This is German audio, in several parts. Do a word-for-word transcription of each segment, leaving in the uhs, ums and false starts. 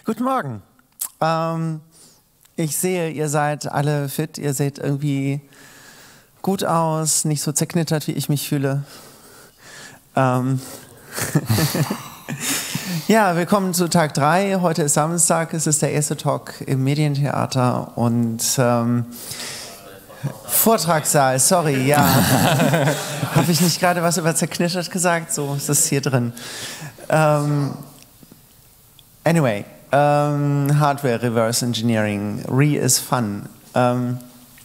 Guten Morgen. Ähm, ich sehe, ihr seid alle fit, ihr seht irgendwie gut aus, nicht so zerknittert, wie ich mich fühle. Ähm ja, willkommen zu Tag drei. Heute ist Samstag, es ist der erste Talk im Medientheater und ähm, Vortragssaal, sorry, ja. Habe ich nicht gerade was über zerknittert gesagt? So ist es hier drin. Ähm, anyway. Ähm, Hardware Reverse Engineering, Re is fun. Ähm,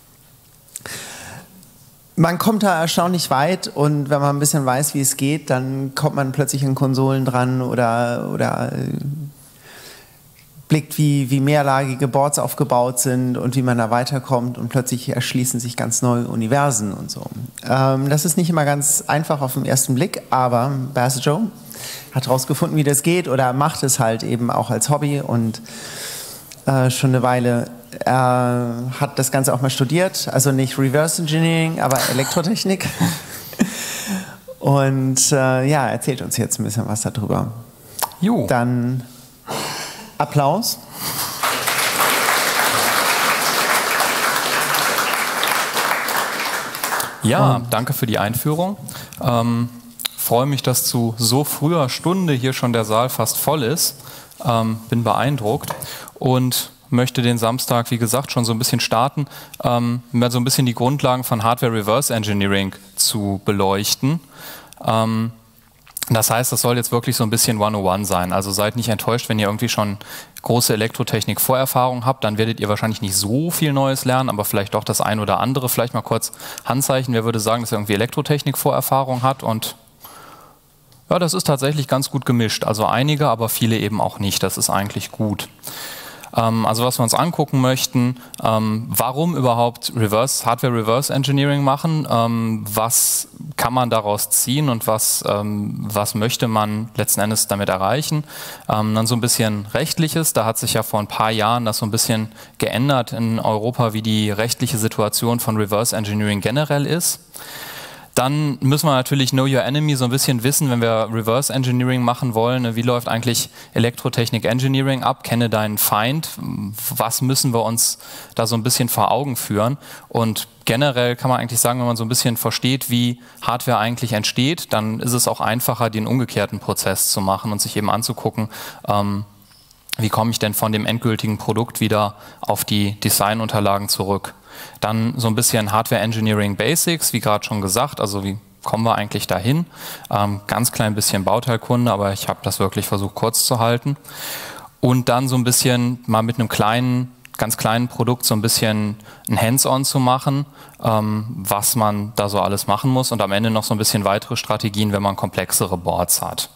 man kommt da erstaunlich weit und wenn man ein bisschen weiß, wie es geht, dann kommt man plötzlich an Konsolen dran oder, oder äh, blickt, wie, wie mehrlagige Boards aufgebaut sind und wie man da weiterkommt und plötzlich erschließen sich ganz neue Universen und so. Ähm, das ist nicht immer ganz einfach auf den ersten Blick, aber Bass-Joe hat herausgefunden, wie das geht oder macht es halt eben auch als Hobby und äh, schon eine Weile. Er hat das Ganze auch mal studiert, also nicht Reverse Engineering, aber Elektrotechnik. Und äh, ja, erzählt uns jetzt ein bisschen was darüber. Jo. Dann Applaus. Ja, und danke für die Einführung. Ähm, freue mich, dass zu so früher Stunde hier schon der Saal fast voll ist. Ähm, bin beeindruckt und möchte den Samstag, wie gesagt, schon so ein bisschen starten, ähm, mal so ein bisschen die Grundlagen von Hardware Reverse Engineering zu beleuchten. Ähm, das heißt, das soll jetzt wirklich so ein bisschen hundertundeins sein. Also seid nicht enttäuscht, wenn ihr irgendwie schon große Elektrotechnik-Vorerfahrung habt, dann werdet ihr wahrscheinlich nicht so viel Neues lernen, aber vielleicht doch das ein oder andere. Vielleicht mal kurz Handzeichen. Wer würde sagen, dass er irgendwie Elektrotechnik-Vorerfahrung hat? Und ja, das ist tatsächlich ganz gut gemischt. Also einige, aber viele eben auch nicht. Das ist eigentlich gut. Ähm, also was wir uns angucken möchten, ähm, warum überhaupt Reverse, Hardware Reverse Engineering machen, ähm, was kann man daraus ziehen und was, ähm, was möchte man letzten Endes damit erreichen. Ähm, dann so ein bisschen Rechtliches, da hat sich ja vor ein paar Jahren das so ein bisschen geändert in Europa, wie die rechtliche Situation von Reverse Engineering generell ist. Dann müssen wir natürlich Know Your Enemy so ein bisschen wissen, wenn wir Reverse Engineering machen wollen. Wie läuft eigentlich Elektrotechnik Engineering ab? Kenne deinen Feind. Was müssen wir uns da so ein bisschen vor Augen führen? Und generell kann man eigentlich sagen, wenn man so ein bisschen versteht, wie Hardware eigentlich entsteht, dann ist es auch einfacher, den umgekehrten Prozess zu machen und sich eben anzugucken, ähm, wie komme ich denn von dem endgültigen Produkt wieder auf die Designunterlagen zurück. Dann so ein bisschen Hardware Engineering Basics, wie gerade schon gesagt, also wie kommen wir eigentlich dahin? Ähm, ganz klein bisschen Bauteilkunde, aber ich habe das wirklich versucht kurz zu halten. Und dann so ein bisschen mal mit einem kleinen, ganz kleinen Produkt so ein bisschen ein Hands-on zu machen, ähm, was man da so alles machen muss und am Ende noch so ein bisschen weitere Strategien, wenn man komplexere Boards hat.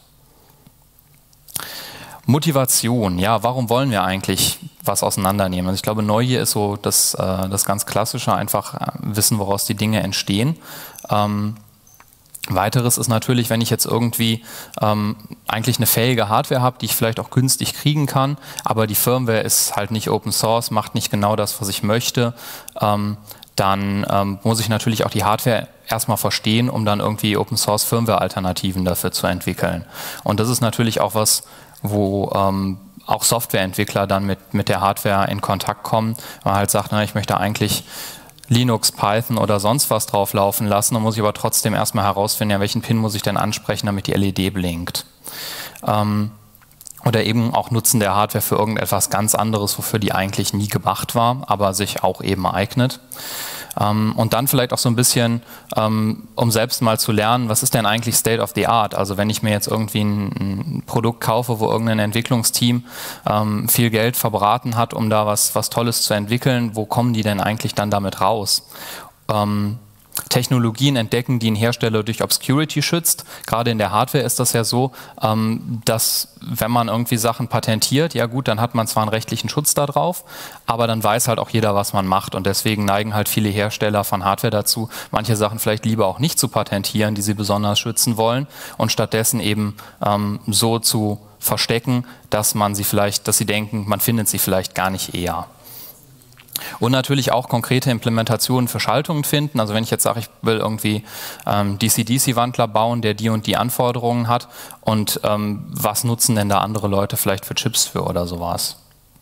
Motivation, ja, warum wollen wir eigentlich was auseinandernehmen? Also ich glaube, Neugier ist so das, äh, das ganz Klassische, einfach wissen, woraus die Dinge entstehen. Ähm, weiteres ist natürlich, wenn ich jetzt irgendwie ähm, eigentlich eine fähige Hardware habe, die ich vielleicht auch günstig kriegen kann, aber die Firmware ist halt nicht Open Source, macht nicht genau das, was ich möchte, ähm, dann ähm, muss ich natürlich auch die Hardware erstmal verstehen, um dann irgendwie Open Source Firmware-Alternativen dafür zu entwickeln. Und das ist natürlich auch was, wo ähm, auch Softwareentwickler dann mit, mit der Hardware in Kontakt kommen, weil man halt sagt, na, ich möchte eigentlich Linux, Python oder sonst was drauf laufen lassen, dann muss ich aber trotzdem erstmal herausfinden, ja, welchen Pin muss ich denn ansprechen, damit die L E D blinkt. Ähm, oder eben auch Nutzen der Hardware für irgendetwas ganz anderes, wofür die eigentlich nie gemacht war, aber sich auch eben eignet. Ähm, und dann vielleicht auch so ein bisschen, ähm, um selbst mal zu lernen, was ist denn eigentlich State of the Art? Also wenn ich mir jetzt irgendwie ein, ein Produkt kaufe, wo irgendein Entwicklungsteam ähm, viel Geld verbraten hat, um da was, was Tolles zu entwickeln, wo kommen die denn eigentlich dann damit raus? Ähm, Technologien entdecken, die ein Hersteller durch Obscurity schützt. Gerade in der Hardware ist das ja so, dass wenn man irgendwie Sachen patentiert, ja gut, dann hat man zwar einen rechtlichen Schutz da drauf, aber dann weiß halt auch jeder, was man macht und deswegen neigen halt viele Hersteller von Hardware dazu, manche Sachen vielleicht lieber auch nicht zu patentieren, die sie besonders schützen wollen und stattdessen eben ähm, so zu verstecken, dass man sie vielleicht, dass sie denken, man findet sie vielleicht gar nicht eher. Und natürlich auch konkrete Implementationen für Schaltungen finden. Also wenn ich jetzt sage, ich will irgendwie ähm, D C D C-Wandler bauen, der die und die Anforderungen hat, und ähm, was nutzen denn da andere Leute vielleicht für Chips für oder sowas.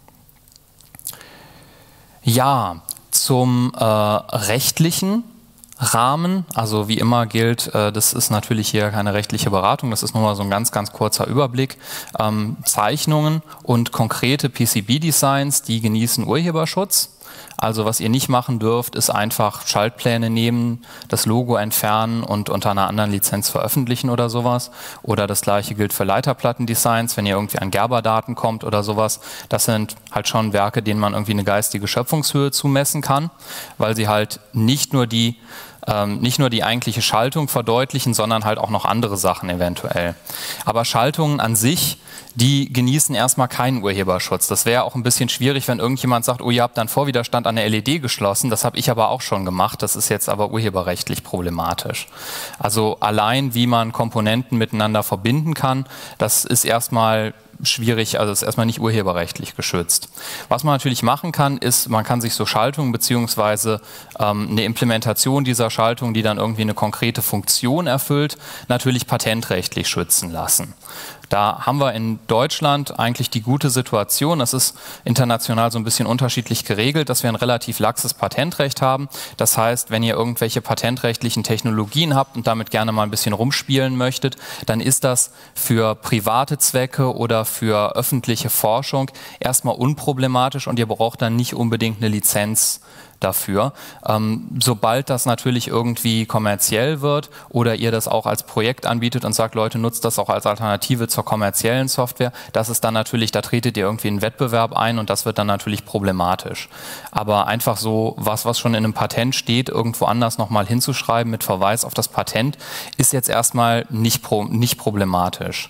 Ja, zum äh, rechtlichen Rahmen, also wie immer gilt, äh, das ist natürlich hier keine rechtliche Beratung, das ist nur mal so ein ganz, ganz kurzer Überblick. Ähm, Zeichnungen und konkrete P C B-Designs, die genießen Urheberschutz. Also was ihr nicht machen dürft, ist einfach Schaltpläne nehmen, das Logo entfernen und unter einer anderen Lizenz veröffentlichen oder sowas. Oder das gleiche gilt für Leiterplattendesigns, wenn ihr irgendwie an Gerber-Daten kommt oder sowas. Das sind halt schon Werke, denen man irgendwie eine geistige Schöpfungshöhe zumessen kann, weil sie halt nicht nur die Ähm, nicht nur die eigentliche Schaltung verdeutlichen, sondern halt auch noch andere Sachen eventuell. Aber Schaltungen an sich, die genießen erstmal keinen Urheberschutz. Das wäre auch ein bisschen schwierig, wenn irgendjemand sagt, oh, ihr habt dann Vorwiderstand an der L E D geschlossen. Das habe ich aber auch schon gemacht. Das ist jetzt aber urheberrechtlich problematisch. Also allein, wie man Komponenten miteinander verbinden kann, das ist erstmal schwierig, also ist erstmal nicht urheberrechtlich geschützt. Was man natürlich machen kann, ist, man kann sich so Schaltungen beziehungsweise ähm, eine Implementation dieser Schaltung, die dann irgendwie eine konkrete Funktion erfüllt, natürlich patentrechtlich schützen lassen. Da haben wir in Deutschland eigentlich die gute Situation, das ist international so ein bisschen unterschiedlich geregelt, dass wir ein relativ laxes Patentrecht haben. Das heißt, wenn ihr irgendwelche patentrechtlichen Technologien habt und damit gerne mal ein bisschen rumspielen möchtet, dann ist das für private Zwecke oder für öffentliche Forschung erstmal unproblematisch und ihr braucht dann nicht unbedingt eine Lizenz dafür. Ähm, sobald das natürlich irgendwie kommerziell wird oder ihr das auch als Projekt anbietet und sagt, Leute, nutzt das auch als Alternative zur kommerziellen Software, das ist dann natürlich, da tretet ihr irgendwie einen Wettbewerb ein und das wird dann natürlich problematisch. Aber einfach so was, was schon in einem Patent steht, irgendwo anders nochmal hinzuschreiben mit Verweis auf das Patent, ist jetzt erstmal nicht, pro, nicht problematisch.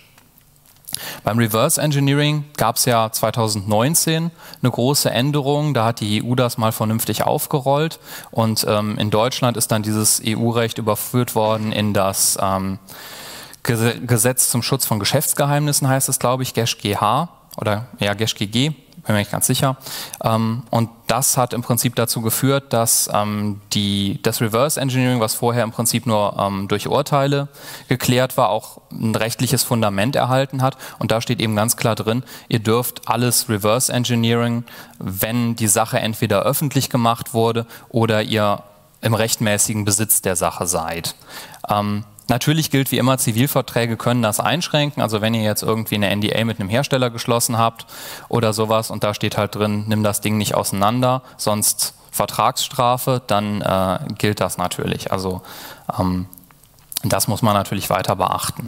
Beim Reverse Engineering gab es ja zweitausendneunzehn eine große Änderung, da hat die E U das mal vernünftig aufgerollt und ähm, in Deutschland ist dann dieses E U-Recht überführt worden in das ähm, Gesetz zum Schutz von Geschäftsgeheimnissen, heißt es, glaube ich, G E S G H oder ja, G E S G G, bin mir nicht ganz sicher. Ähm, und das hat im Prinzip dazu geführt, dass ähm, die, das Reverse Engineering, was vorher im Prinzip nur ähm, durch Urteile geklärt war, auch ein rechtliches Fundament erhalten hat. Und da steht eben ganz klar drin, ihr dürft alles Reverse Engineering, wenn die Sache entweder öffentlich gemacht wurde oder ihr im rechtmäßigen Besitz der Sache seid. Ähm, Natürlich gilt wie immer, Zivilverträge können das einschränken. Also wenn ihr jetzt irgendwie eine N D A mit einem Hersteller geschlossen habt oder sowas und da steht halt drin, nimm das Ding nicht auseinander, sonst Vertragsstrafe, dann äh, gilt das natürlich. Also ähm, das muss man natürlich weiter beachten.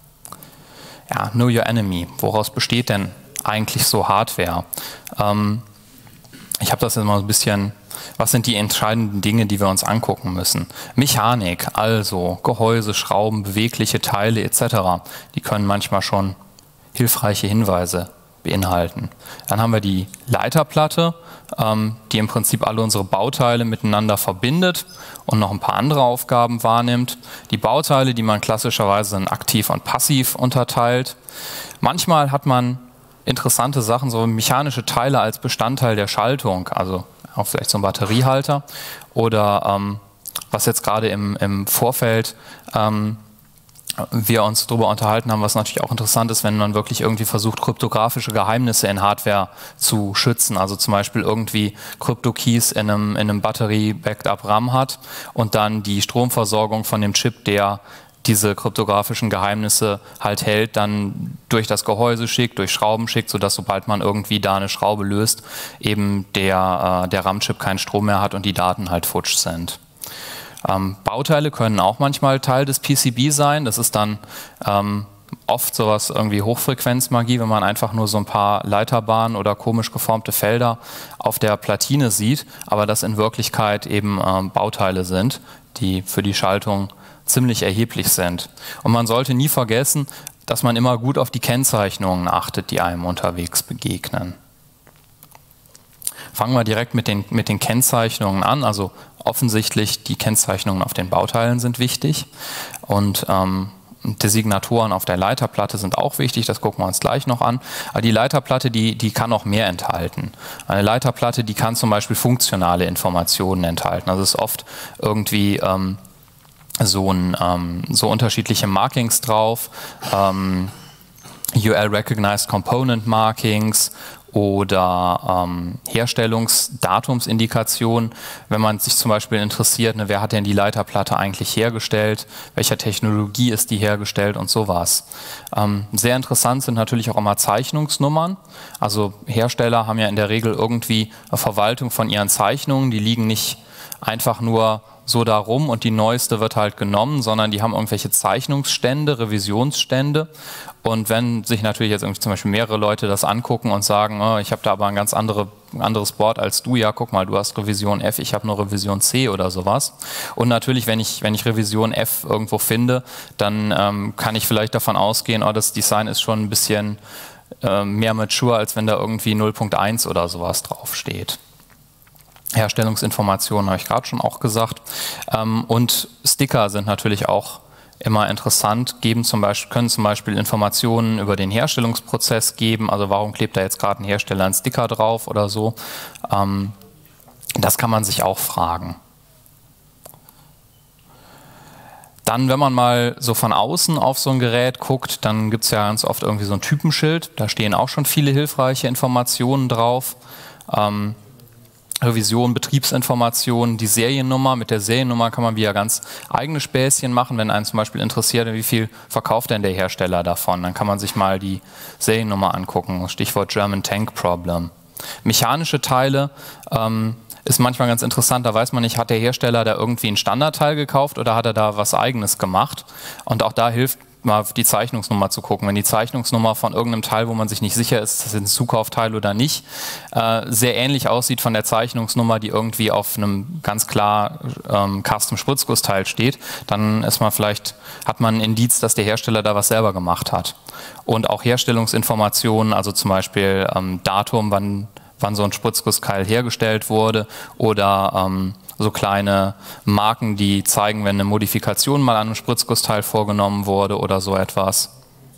Ja, Know Your Enemy. Woraus besteht denn eigentlich so Hardware? Ähm, ich habe das jetzt mal ein bisschen... Was sind die entscheidenden Dinge, die wir uns angucken müssen? Mechanik, also Gehäuse, Schrauben, bewegliche Teile et cetera. Die können manchmal schon hilfreiche Hinweise beinhalten. Dann haben wir die Leiterplatte, ähm, die im Prinzip alle unsere Bauteile miteinander verbindet und noch ein paar andere Aufgaben wahrnimmt. Die Bauteile, die man klassischerweise in aktiv und passiv unterteilt. Manchmal hat man interessante Sachen, so mechanische Teile als Bestandteil der Schaltung, also auch vielleicht so ein Batteriehalter oder ähm, was jetzt gerade im, im Vorfeld ähm, wir uns darüber unterhalten haben, was natürlich auch interessant ist, wenn man wirklich irgendwie versucht, kryptografische Geheimnisse in Hardware zu schützen, also zum Beispiel irgendwie Krypto-Keys in einem, in einem Batterie-Backed-up-RAM hat und dann die Stromversorgung von dem Chip, der diese kryptografischen Geheimnisse halt hält, dann durch das Gehäuse schickt, durch Schrauben schickt, sodass sobald man irgendwie da eine Schraube löst, eben der, äh, der RAM-Chip keinen Strom mehr hat und die Daten halt futsch sind. Ähm, Bauteile können auch manchmal Teil des P C B sein. Das ist dann ähm, oft sowas irgendwie Hochfrequenzmagie, wenn man einfach nur so ein paar Leiterbahnen oder komisch geformte Felder auf der Platine sieht, aber das in Wirklichkeit eben ähm, Bauteile sind, die für die Schaltung ziemlich erheblich sind. Und man sollte nie vergessen, dass man immer gut auf die Kennzeichnungen achtet, die einem unterwegs begegnen. Fangen wir direkt mit den, mit den Kennzeichnungen an. Also offensichtlich die Kennzeichnungen auf den Bauteilen sind wichtig. Und ähm, Designatoren auf der Leiterplatte sind auch wichtig, das gucken wir uns gleich noch an. Aber die Leiterplatte, die, die kann noch mehr enthalten. Eine Leiterplatte, die kann zum Beispiel funktionale Informationen enthalten. Also es ist oft irgendwie ähm, so, ein, ähm, so unterschiedliche Markings drauf, ähm, U L-Recognized Component Markings oder ähm, Herstellungsdatumsindikationen, wenn man sich zum Beispiel interessiert, ne, wer hat denn die Leiterplatte eigentlich hergestellt, welcher Technologie ist die hergestellt und sowas. Ähm, sehr interessant sind natürlich auch immer Zeichnungsnummern. Also Hersteller haben ja in der Regel irgendwie eine Verwaltung von ihren Zeichnungen, die liegen nicht einfach nur so da rum und die neueste wird halt genommen, sondern die haben irgendwelche Zeichnungsstände, Revisionsstände. Und wenn sich natürlich jetzt irgendwie zum Beispiel mehrere Leute das angucken und sagen, oh, ich habe da aber ein ganz andere, anderes Board als du, ja guck mal, du hast Revision F, ich habe nur Revision C oder sowas. Und natürlich, wenn ich, wenn ich Revision F irgendwo finde, dann ähm, kann ich vielleicht davon ausgehen, oh, das Design ist schon ein bisschen äh, mehr mature, als wenn da irgendwie null Punkt eins oder sowas draufsteht. Herstellungsinformationen habe ich gerade schon auch gesagt. Ähm, und Sticker sind natürlich auch immer interessant, geben zum Beispiel, können zum Beispiel Informationen über den Herstellungsprozess geben, also warum klebt da jetzt gerade ein Hersteller einen Sticker drauf oder so. Ähm, das kann man sich auch fragen. Dann, wenn man mal so von außen auf so ein Gerät guckt, dann gibt es ja ganz oft irgendwie so ein Typenschild, da stehen auch schon viele hilfreiche Informationen drauf. Ähm, Revision, Betriebsinformationen, die Seriennummer. Mit der Seriennummer kann man wieder ganz eigene Späßchen machen, wenn einen zum Beispiel interessiert, wie viel verkauft denn der Hersteller davon. Dann kann man sich mal die Seriennummer angucken. Stichwort German Tank Problem. Mechanische Teile ähm, ist manchmal ganz interessant, da weiß man nicht, hat der Hersteller da irgendwie ein Standardteil gekauft oder hat er da was Eigenes gemacht. Und auch da hilft mal auf die Zeichnungsnummer zu gucken. Wenn die Zeichnungsnummer von irgendeinem Teil, wo man sich nicht sicher ist, ist das ein Zukaufteil oder nicht, äh, sehr ähnlich aussieht von der Zeichnungsnummer, die irgendwie auf einem ganz klar ähm, Custom-Spritzgussteil steht, dann ist man vielleicht, hat man ein Indiz, dass der Hersteller da was selber gemacht hat. Und auch Herstellungsinformationen, also zum Beispiel ähm, Datum, wann, wann so ein Spritzgussteil hergestellt wurde oder ähm, so kleine Marken, die zeigen, wenn eine Modifikation mal an einem Spritzgussteil vorgenommen wurde oder so etwas.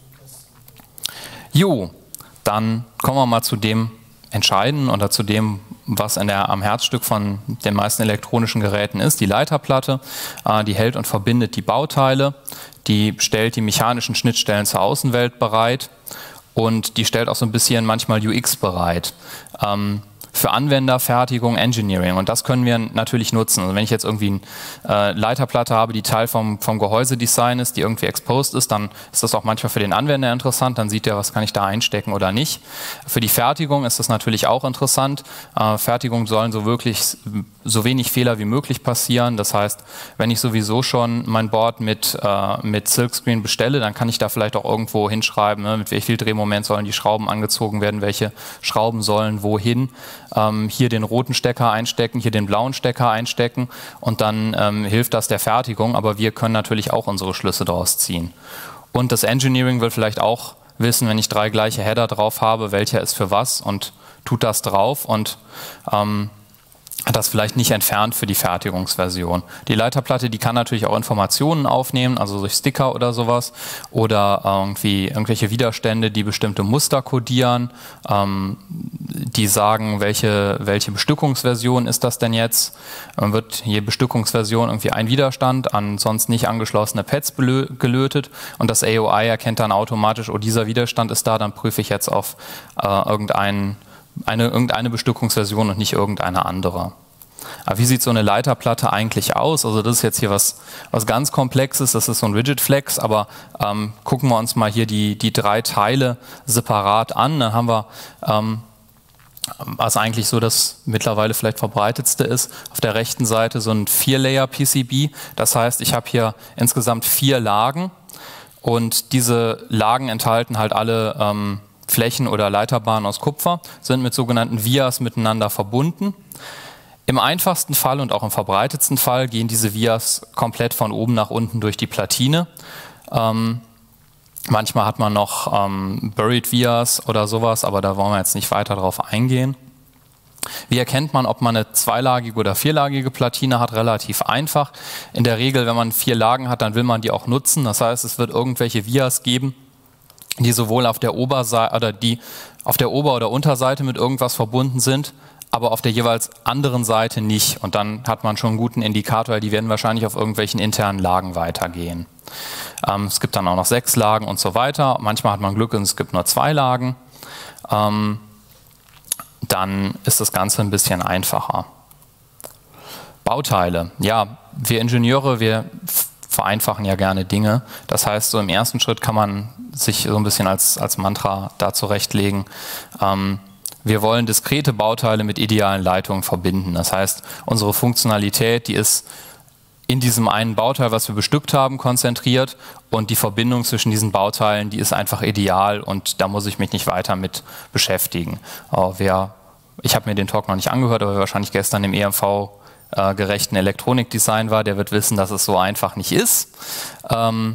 Jo, dann kommen wir mal zu dem Entscheidenden oder zu dem, was in der, am Herzstück von den meisten elektronischen Geräten ist, die Leiterplatte. Äh, die hält und verbindet die Bauteile, die stellt die mechanischen Schnittstellen zur Außenwelt bereit und die stellt auch so ein bisschen manchmal U X bereit. Ähm, für Anwender, Fertigung, Engineering. Und das können wir natürlich nutzen. Also wenn ich jetzt irgendwie eine äh, Leiterplatte habe, die Teil vom, vom Gehäusedesign ist, die irgendwie exposed ist, dann ist das auch manchmal für den Anwender interessant. Dann sieht er, was kann ich da einstecken oder nicht. Für die Fertigung ist das natürlich auch interessant. Äh, Fertigung sollen so wirklich so wenig Fehler wie möglich passieren. Das heißt, wenn ich sowieso schon mein Board mit, äh, mit Silkscreen bestelle, dann kann ich da vielleicht auch irgendwo hinschreiben, ne, mit wie viel Drehmoment sollen die Schrauben angezogen werden, welche Schrauben sollen wohin. Ähm, hier den roten Stecker einstecken, hier den blauen Stecker einstecken und dann ähm, hilft das der Fertigung, aber wir können natürlich auch unsere Schlüsse daraus ziehen. Und das Engineering will vielleicht auch wissen, wenn ich drei gleiche Header drauf habe, welcher ist für was und tut das drauf und ähm, hat das vielleicht nicht entfernt für die Fertigungsversion. Die Leiterplatte, die kann natürlich auch Informationen aufnehmen, also durch Sticker oder sowas oder irgendwie irgendwelche Widerstände, die bestimmte Muster kodieren, ähm, die sagen, welche, welche Bestückungsversion ist das denn jetzt. Man wird je Bestückungsversion irgendwie ein Widerstand an sonst nicht angeschlossene Pads gelötet und das A O I erkennt dann automatisch, oh, dieser Widerstand ist da, dann prüfe ich jetzt auf äh, irgendeinen Eine, irgendeine Bestückungsversion und nicht irgendeine andere. Aber wie sieht so eine Leiterplatte eigentlich aus? Also das ist jetzt hier was, was ganz Komplexes, das ist so ein Rigid Flex, aber ähm, gucken wir uns mal hier die, die drei Teile separat an. Dann haben wir, ähm, was eigentlich so das mittlerweile vielleicht verbreitetste ist, auf der rechten Seite so ein Vier-Layer-P C B. Das heißt, ich habe hier insgesamt vier Lagen und diese Lagen enthalten halt alle ähm, Flächen oder Leiterbahnen aus Kupfer, sind mit sogenannten Vias miteinander verbunden. Im einfachsten Fall und auch im verbreitetsten Fall gehen diese Vias komplett von oben nach unten durch die Platine. Ähm, manchmal hat man noch ähm, Buried Vias oder sowas, aber da wollen wir jetzt nicht weiter drauf eingehen. Wie erkennt man, ob man eine zweilagige oder vierlagige Platine hat? Relativ einfach. In der Regel, wenn man vier Lagen hat, dann will man die auch nutzen. Das heißt, es wird irgendwelche Vias geben, die sowohl auf der Oberseite oder die auf der Ober- oder Unterseite mit irgendwas verbunden sind, aber auf der jeweils anderen Seite nicht. Und dann hat man schon einen guten Indikator, die werden wahrscheinlich auf irgendwelchen internen Lagen weitergehen. Ähm, es gibt dann auch noch sechs Lagen und so weiter. Manchmal hat man Glück und es gibt nur zwei Lagen. Ähm, dann ist das Ganze ein bisschen einfacher. Bauteile. Ja, wir Ingenieure, wir vereinfachen ja gerne Dinge. Das heißt, so im ersten Schritt kann man sich so ein bisschen als, als Mantra da zurechtlegen. Ähm, wir wollen diskrete Bauteile mit idealen Leitungen verbinden. Das heißt, unsere Funktionalität, die ist in diesem einen Bauteil, was wir bestückt haben, konzentriert, und die Verbindung zwischen diesen Bauteilen, die ist einfach ideal und da muss ich mich nicht weiter mit beschäftigen. Oh, wer, ich habe mir den Talk noch nicht angehört, aber wer wahrscheinlich gestern im E M V äh, gerechten Elektronikdesign war, der wird wissen, dass es so einfach nicht ist. Ähm,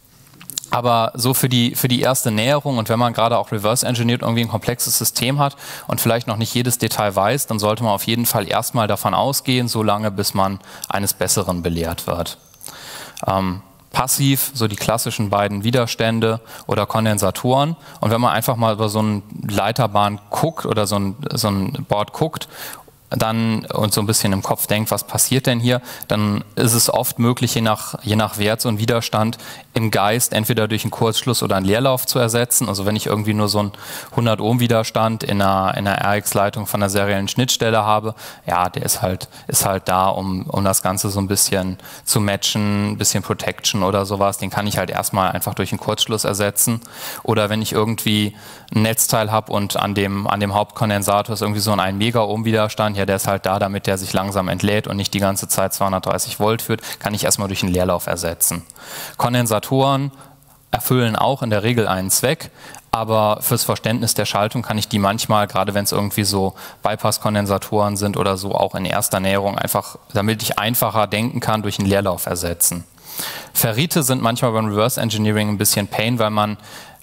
Aber so für die, für die erste Näherung, und wenn man gerade auch reverse engineert irgendwie ein komplexes System hat und vielleicht noch nicht jedes Detail weiß, dann sollte man auf jeden Fall erstmal davon ausgehen, so lange bis man eines Besseren belehrt wird. Ähm, passiv, so die klassischen beiden Widerstände oder Kondensatoren. Und wenn man einfach mal über so eine Leiterbahn guckt oder so ein, so ein Board guckt, dann und so ein bisschen im Kopf denkt, was passiert denn hier, dann ist es oft möglich, je nach, je nach Wert so einen Widerstand im Geist entweder durch einen Kurzschluss oder einen Leerlauf zu ersetzen. Also wenn ich irgendwie nur so einen hundert Ohm Widerstand in einer, in einer R X-Leitung von einer seriellen Schnittstelle habe, ja, der ist halt, ist halt da, um, um das Ganze so ein bisschen zu matchen, ein bisschen Protection oder sowas. Den kann ich halt erstmal einfach durch einen Kurzschluss ersetzen. Oder wenn ich irgendwie ein Netzteil habe und an dem, an dem Hauptkondensator ist irgendwie so ein ein Mega Ohm Widerstand, ja, der ist halt da, damit der sich langsam entlädt und nicht die ganze Zeit zweihundertdreißig Volt führt, kann ich erstmal durch einen Leerlauf ersetzen. Kondensatoren erfüllen auch in der Regel einen Zweck, aber fürs Verständnis der Schaltung kann ich die manchmal, gerade wenn es irgendwie so Bypass-Kondensatoren sind oder so, auch in erster Näherung einfach, damit ich einfacher denken kann, durch einen Leerlauf ersetzen. Ferrite sind manchmal beim Reverse Engineering ein bisschen Pain, weil man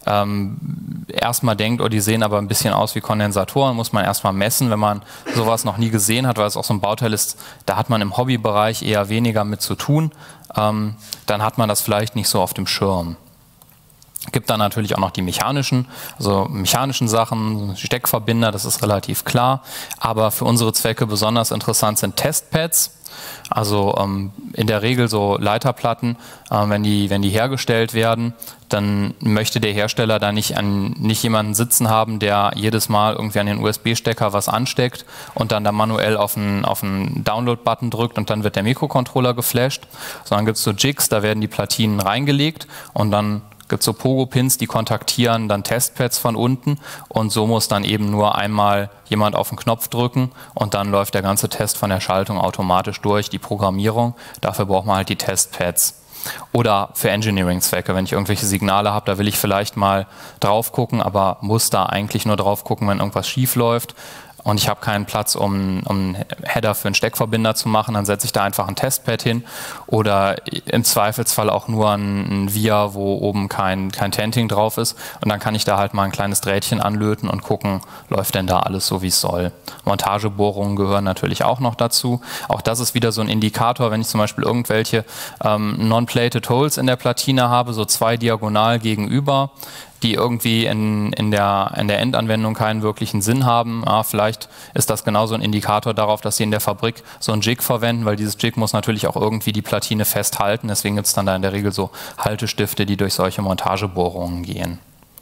Ähm, erstmal denkt, oh, die sehen aber ein bisschen aus wie Kondensatoren, muss man erstmal messen, wenn man sowas noch nie gesehen hat, weil es auch so ein Bauteil ist, da hat man im Hobbybereich eher weniger mit zu tun, ähm, dann hat man das vielleicht nicht so auf dem Schirm. Es gibt dann natürlich auch noch die mechanischen, also mechanischen Sachen, Steckverbinder, das ist relativ klar, aber für unsere Zwecke besonders interessant sind Testpads. Also ähm, in der Regel so Leiterplatten, äh, wenn die, wenn die hergestellt werden, dann möchte der Hersteller da nicht, an, nicht jemanden sitzen haben, der jedes Mal irgendwie an den U S B-Stecker was ansteckt und dann da manuell auf einen, auf einen Download-Button drückt und dann wird der Mikrocontroller geflasht, sondern gibt es so Jigs, da werden die Platinen reingelegt und dann gibt es so Pogo-Pins, die kontaktieren dann Testpads von unten und so muss dann eben nur einmal jemand auf den Knopf drücken und dann läuft der ganze Test von der Schaltung automatisch durch, die Programmierung. Dafür braucht man halt die Testpads. Oder für Engineering-Zwecke, wenn ich irgendwelche Signale habe, da will ich vielleicht mal drauf gucken, aber muss da eigentlich nur drauf gucken, wenn irgendwas schief läuft. Und ich habe keinen Platz, um, um einen Header für einen Steckverbinder zu machen, dann setze ich da einfach ein Testpad hin oder im Zweifelsfall auch nur ein, ein Via, wo oben kein, kein Tenting drauf ist und dann kann ich da halt mal ein kleines Drähtchen anlöten und gucken, läuft denn da alles so, wie es soll. Montagebohrungen gehören natürlich auch noch dazu. Auch das ist wieder so ein Indikator, wenn ich zum Beispiel irgendwelche ähm, non-plated Holes in der Platine habe, so zwei diagonal gegenüber, die irgendwie in, in, der, in der Endanwendung keinen wirklichen Sinn haben. Ja, vielleicht ist das genauso ein Indikator darauf, dass sie in der Fabrik so ein Jig verwenden, weil dieses Jig muss natürlich auch irgendwie die Platine festhalten. Deswegen gibt es dann da in der Regel so Haltestifte, die durch solche Montagebohrungen gehen.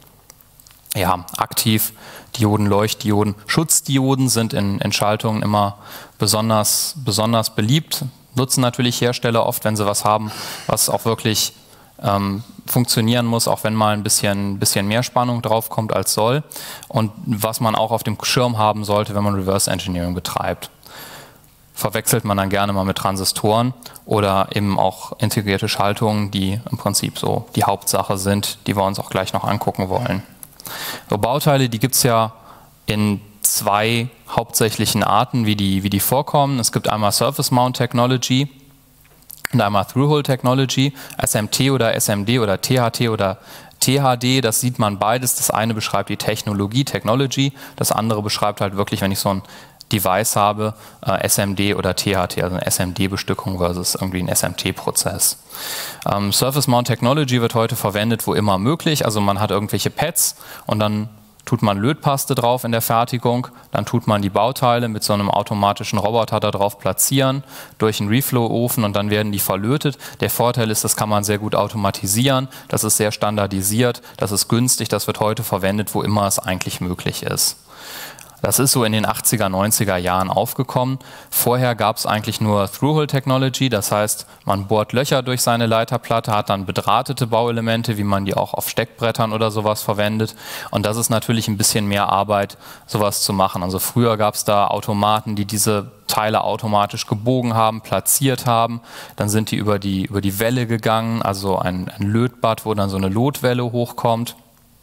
Ja, aktiv, Dioden, Leuchtdioden, Schutzdioden sind in, in Schaltungen immer besonders, besonders beliebt. Nutzen natürlich Hersteller oft, wenn sie was haben, was auch wirklich Ähm, funktionieren muss, auch wenn mal ein bisschen, bisschen mehr Spannung drauf kommt als soll und was man auch auf dem Schirm haben sollte, wenn man Reverse Engineering betreibt. Verwechselt man dann gerne mal mit Transistoren oder eben auch integrierte Schaltungen, die im Prinzip so die Hauptsache sind, die wir uns auch gleich noch angucken wollen. So Bauteile, die gibt es ja in zwei hauptsächlichen Arten, wie die, wie die vorkommen. Es gibt einmal Surface Mount Technology und einmal Through-Hole Technology, S M T oder S M D oder T H T oder T H D, das sieht man beides. Das eine beschreibt die Technologie, Technology, das andere beschreibt halt wirklich, wenn ich so ein Device habe, äh, S M D oder T H T, also eine S M D-Bestückung versus irgendwie ein S M T-Prozess. Ähm, Surface Mount Technology wird heute verwendet, wo immer möglich. Also man hat irgendwelche Pads und dann tut man Lötpaste drauf in der Fertigung, dann tut man die Bauteile mit so einem automatischen Roboter da drauf platzieren, durch einen Reflow-Ofen und dann werden die verlötet. Der Vorteil ist, das kann man sehr gut automatisieren, das ist sehr standardisiert, das ist günstig, das wird heute verwendet, wo immer es eigentlich möglich ist. Das ist so in den achtziger, neunziger Jahren aufgekommen. Vorher gab es eigentlich nur Through-Hole-Technology, das heißt, man bohrt Löcher durch seine Leiterplatte, hat dann bedrahtete Bauelemente, wie man die auch auf Steckbrettern oder sowas verwendet. Und das ist natürlich ein bisschen mehr Arbeit, sowas zu machen. Also früher gab es da Automaten, die diese Teile automatisch gebogen haben, platziert haben. Dann sind die über die, über die Welle gegangen, also ein, ein Lötbad, wo dann so eine Lotwelle hochkommt.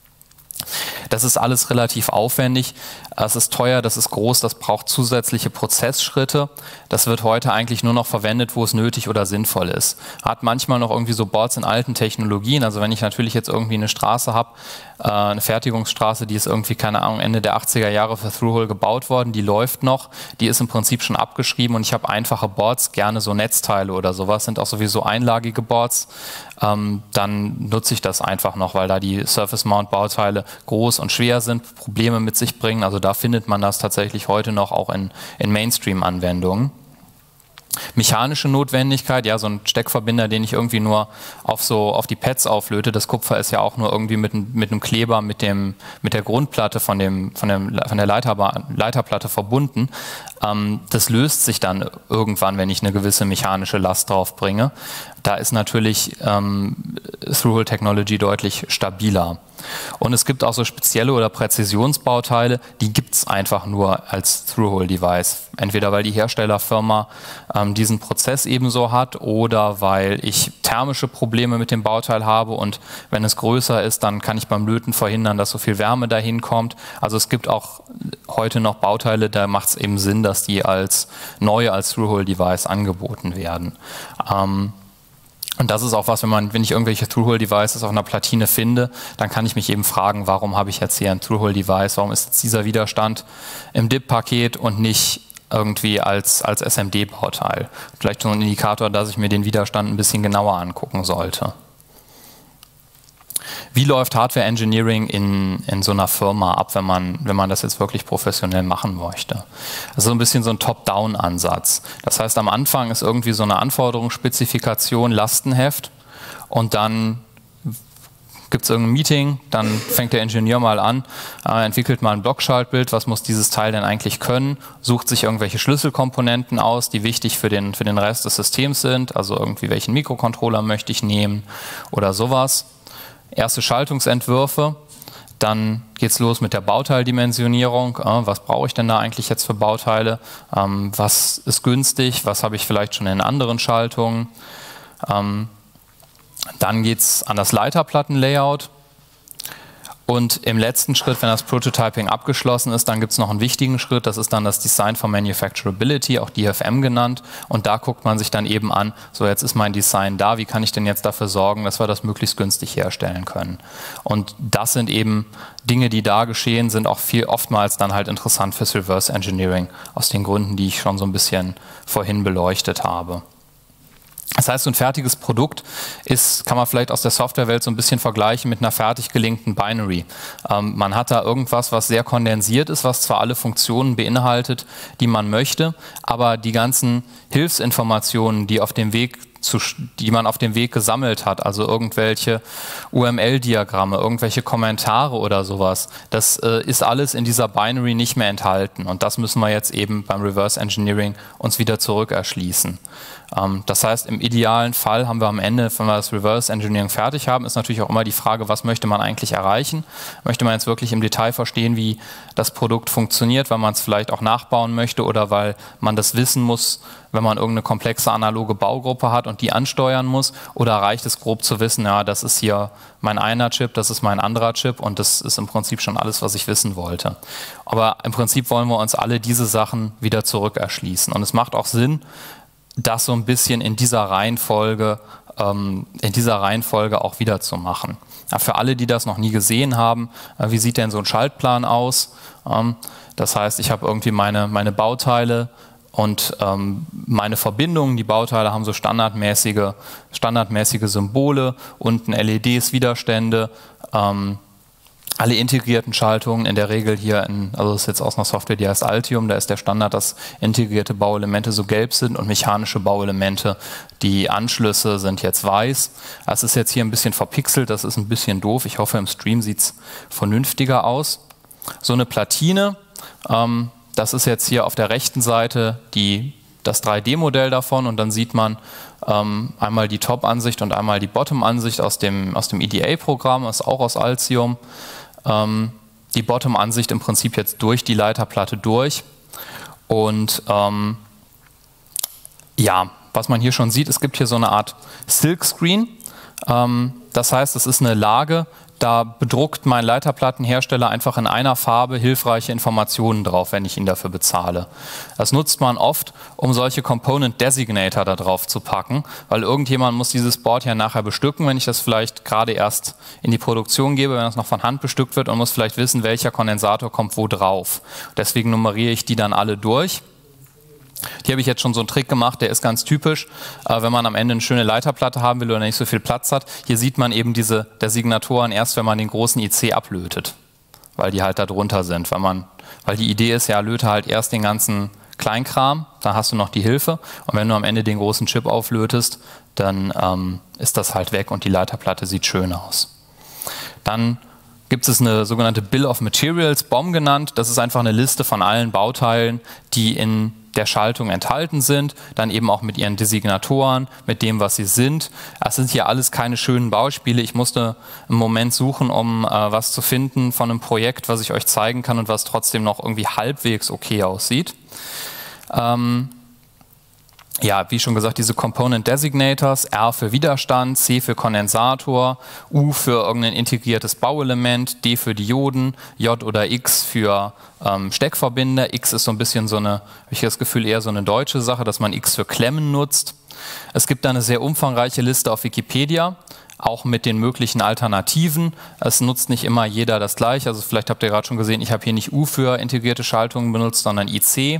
Das ist alles relativ aufwendig, es ist teuer, das ist groß, das braucht zusätzliche Prozessschritte. Das wird heute eigentlich nur noch verwendet, wo es nötig oder sinnvoll ist. Hat manchmal noch irgendwie so Boards in alten Technologien, also wenn ich natürlich jetzt irgendwie eine Straße habe, äh, eine Fertigungsstraße, die ist irgendwie, keine Ahnung, Ende der achtziger Jahre für Through-Hole gebaut worden, die läuft noch, die ist im Prinzip schon abgeschrieben und ich habe einfache Boards, gerne so Netzteile oder sowas, sind auch sowieso einlagige Boards, ähm, dann nutze ich das einfach noch, weil da die Surface-Mount-Bauteile groß und schwer sind, Probleme mit sich bringen. Also da findet man das tatsächlich heute noch auch in, in Mainstream-Anwendungen. Mechanische Notwendigkeit, ja, so ein Steckverbinder, den ich irgendwie nur auf so auf die Pads auflöte. Das Kupfer ist ja auch nur irgendwie mit, mit einem Kleber mit dem mit der Grundplatte von dem von dem von der Leiter, Leiterplatte verbunden. Ähm, das löst sich dann irgendwann, wenn ich eine gewisse mechanische Last drauf bringe. Da ist natürlich ähm, Through-Hole Technology deutlich stabiler. Und es gibt auch so spezielle oder Präzisionsbauteile, die gibt es einfach nur als Through-Hole-Device. Entweder weil die Herstellerfirma ähm, diesen Prozess ebenso hat oder weil ich thermische Probleme mit dem Bauteil habe und wenn es größer ist, dann kann ich beim Löten verhindern, dass so viel Wärme dahin kommt. Also es gibt auch heute noch Bauteile, da macht es eben Sinn, dass die als neu als Through-Hole-Device angeboten werden. Ähm, Und das ist auch was, wenn man, wenn ich irgendwelche Through-Hole-Devices auf einer Platine finde, dann kann ich mich eben fragen, warum habe ich jetzt hier ein Through-Hole-Device, warum ist jetzt dieser Widerstand im D I P-Paket und nicht irgendwie als, als S M D-Bauteil. Vielleicht so ein Indikator, dass ich mir den Widerstand ein bisschen genauer angucken sollte. Wie läuft Hardware Engineering in, in so einer Firma ab, wenn man, wenn man das jetzt wirklich professionell machen möchte? Also so ein bisschen so ein Top-Down-Ansatz. Das heißt, am Anfang ist irgendwie so eine Anforderungsspezifikation, Lastenheft und dann gibt es irgendein Meeting, dann fängt der Ingenieur mal an, äh, entwickelt mal ein Blockschaltbild, was muss dieses Teil denn eigentlich können, sucht sich irgendwelche Schlüsselkomponenten aus, die wichtig für den, für den Rest des Systems sind, also irgendwie welchen Mikrocontroller möchte ich nehmen oder sowas. Erste Schaltungsentwürfe, dann geht es los mit der Bauteildimensionierung. Äh, was brauche ich denn da eigentlich jetzt für Bauteile? Ähm, was ist günstig? Was habe ich vielleicht schon in anderen Schaltungen? Ähm, dann geht es an das Leiterplattenlayout. Und im letzten Schritt, wenn das Prototyping abgeschlossen ist, dann gibt es noch einen wichtigen Schritt, das ist dann das Design for Manufacturability, auch D F M genannt. Und da guckt man sich dann eben an, so jetzt ist mein Design da, wie kann ich denn jetzt dafür sorgen, dass wir das möglichst günstig herstellen können. Und das sind eben Dinge, die da geschehen, sind auch viel oftmals dann halt interessant fürs Reverse Engineering, aus den Gründen, die ich schon so ein bisschen vorhin beleuchtet habe. Das heißt, so ein fertiges Produkt ist, kann man vielleicht aus der Softwarewelt so ein bisschen vergleichen mit einer fertig gelinkten Binary. Ähm, man hat da irgendwas, was sehr kondensiert ist, was zwar alle Funktionen beinhaltet, die man möchte, aber die ganzen Hilfsinformationen, die auf dem Weg zu, die man auf dem Weg gesammelt hat, also irgendwelche U M L-Diagramme, irgendwelche Kommentare oder sowas, das äh, ist alles in dieser Binary nicht mehr enthalten und das müssen wir jetzt eben beim Reverse Engineering uns wieder zurückerschließen. Ähm, das heißt, im idealen Fall haben wir am Ende, wenn wir das Reverse Engineering fertig haben, ist natürlich auch immer die Frage, was möchte man eigentlich erreichen? Möchte man jetzt wirklich im Detail verstehen, wie das Produkt funktioniert, weil man es vielleicht auch nachbauen möchte oder weil man das wissen muss, wenn man irgendeine komplexe analoge Baugruppe hat und die ansteuern muss, oder reicht es grob zu wissen, ja, das ist hier mein einer Chip, das ist mein anderer Chip und das ist im Prinzip schon alles, was ich wissen wollte. Aber im Prinzip wollen wir uns alle diese Sachen wieder zurückerschließen und es macht auch Sinn, das so ein bisschen in dieser Reihenfolge ähm, in dieser Reihenfolge auch wieder zu machen. Ja, für alle, die das noch nie gesehen haben, äh, wie sieht denn so ein Schaltplan aus? Ähm, das heißt, ich habe irgendwie meine, meine Bauteile und ähm, meine Verbindungen. Die Bauteile haben so standardmäßige, standardmäßige Symbole, unten L E Ds, Widerstände, ähm, alle integrierten Schaltungen in der Regel hier, in, also das ist jetzt aus einer Software, die heißt Altium, da ist der Standard, dass integrierte Bauelemente so gelb sind und mechanische Bauelemente, die Anschlüsse sind jetzt weiß. Es ist jetzt hier ein bisschen verpixelt, das ist ein bisschen doof. Ich hoffe, im Stream sieht es vernünftiger aus. So eine Platine, ähm, das ist jetzt hier auf der rechten Seite die, das drei D Modell davon und dann sieht man ähm, einmal die Top-Ansicht und einmal die Bottom-Ansicht aus dem, aus dem E D A-Programm, das ist auch aus Altium. Ähm, die Bottom-Ansicht im Prinzip jetzt durch die Leiterplatte durch. Und ähm, ja, was man hier schon sieht, es gibt hier so eine Art Silkscreen. Ähm, das heißt, es ist eine Lage, da bedruckt mein Leiterplattenhersteller einfach in einer Farbe hilfreiche Informationen drauf, wenn ich ihn dafür bezahle. Das nutzt man oft, um solche Component Designator da drauf zu packen, weil irgendjemand muss dieses Board ja nachher bestücken, wenn ich das vielleicht gerade erst in die Produktion gebe, wenn das noch von Hand bestückt wird und muss vielleicht wissen, welcher Kondensator kommt wo drauf. Deswegen nummeriere ich die dann alle durch. Hier habe ich jetzt schon so einen Trick gemacht, der ist ganz typisch, äh, wenn man am Ende eine schöne Leiterplatte haben will oder nicht so viel Platz hat. Hier sieht man eben diese Designatoren erst, wenn man den großen I C ablötet, weil die halt da drunter sind. Weil, man, weil die Idee ist ja, löte halt erst den ganzen Kleinkram, dann hast du noch die Hilfe und wenn du am Ende den großen Chip auflötest, dann ähm, ist das halt weg und die Leiterplatte sieht schön aus. Dann gibt es eine sogenannte Bill of Materials, B O M genannt. Das ist einfach eine Liste von allen Bauteilen, die in der Schaltung enthalten sind, dann eben auch mit ihren Designatoren, mit dem, was sie sind. Das sind hier alles keine schönen Beispiele. Ich musste einen Moment suchen, um äh, was zu finden von einem Projekt, was ich euch zeigen kann und was trotzdem noch irgendwie halbwegs okay aussieht. Ähm, Ja, wie schon gesagt, diese Component Designators, R für Widerstand, C für Kondensator, U für irgendein integriertes Bauelement, D für Dioden, J oder X für ähm, Steckverbinder. X ist so ein bisschen so eine, habe ich das Gefühl, eher so eine deutsche Sache, dass man X für Klemmen nutzt. Es gibt da eine sehr umfangreiche Liste auf Wikipedia, auch mit den möglichen Alternativen. Es nutzt nicht immer jeder das gleiche. Also vielleicht habt ihr gerade schon gesehen, ich habe hier nicht U für integrierte Schaltungen benutzt, sondern I C.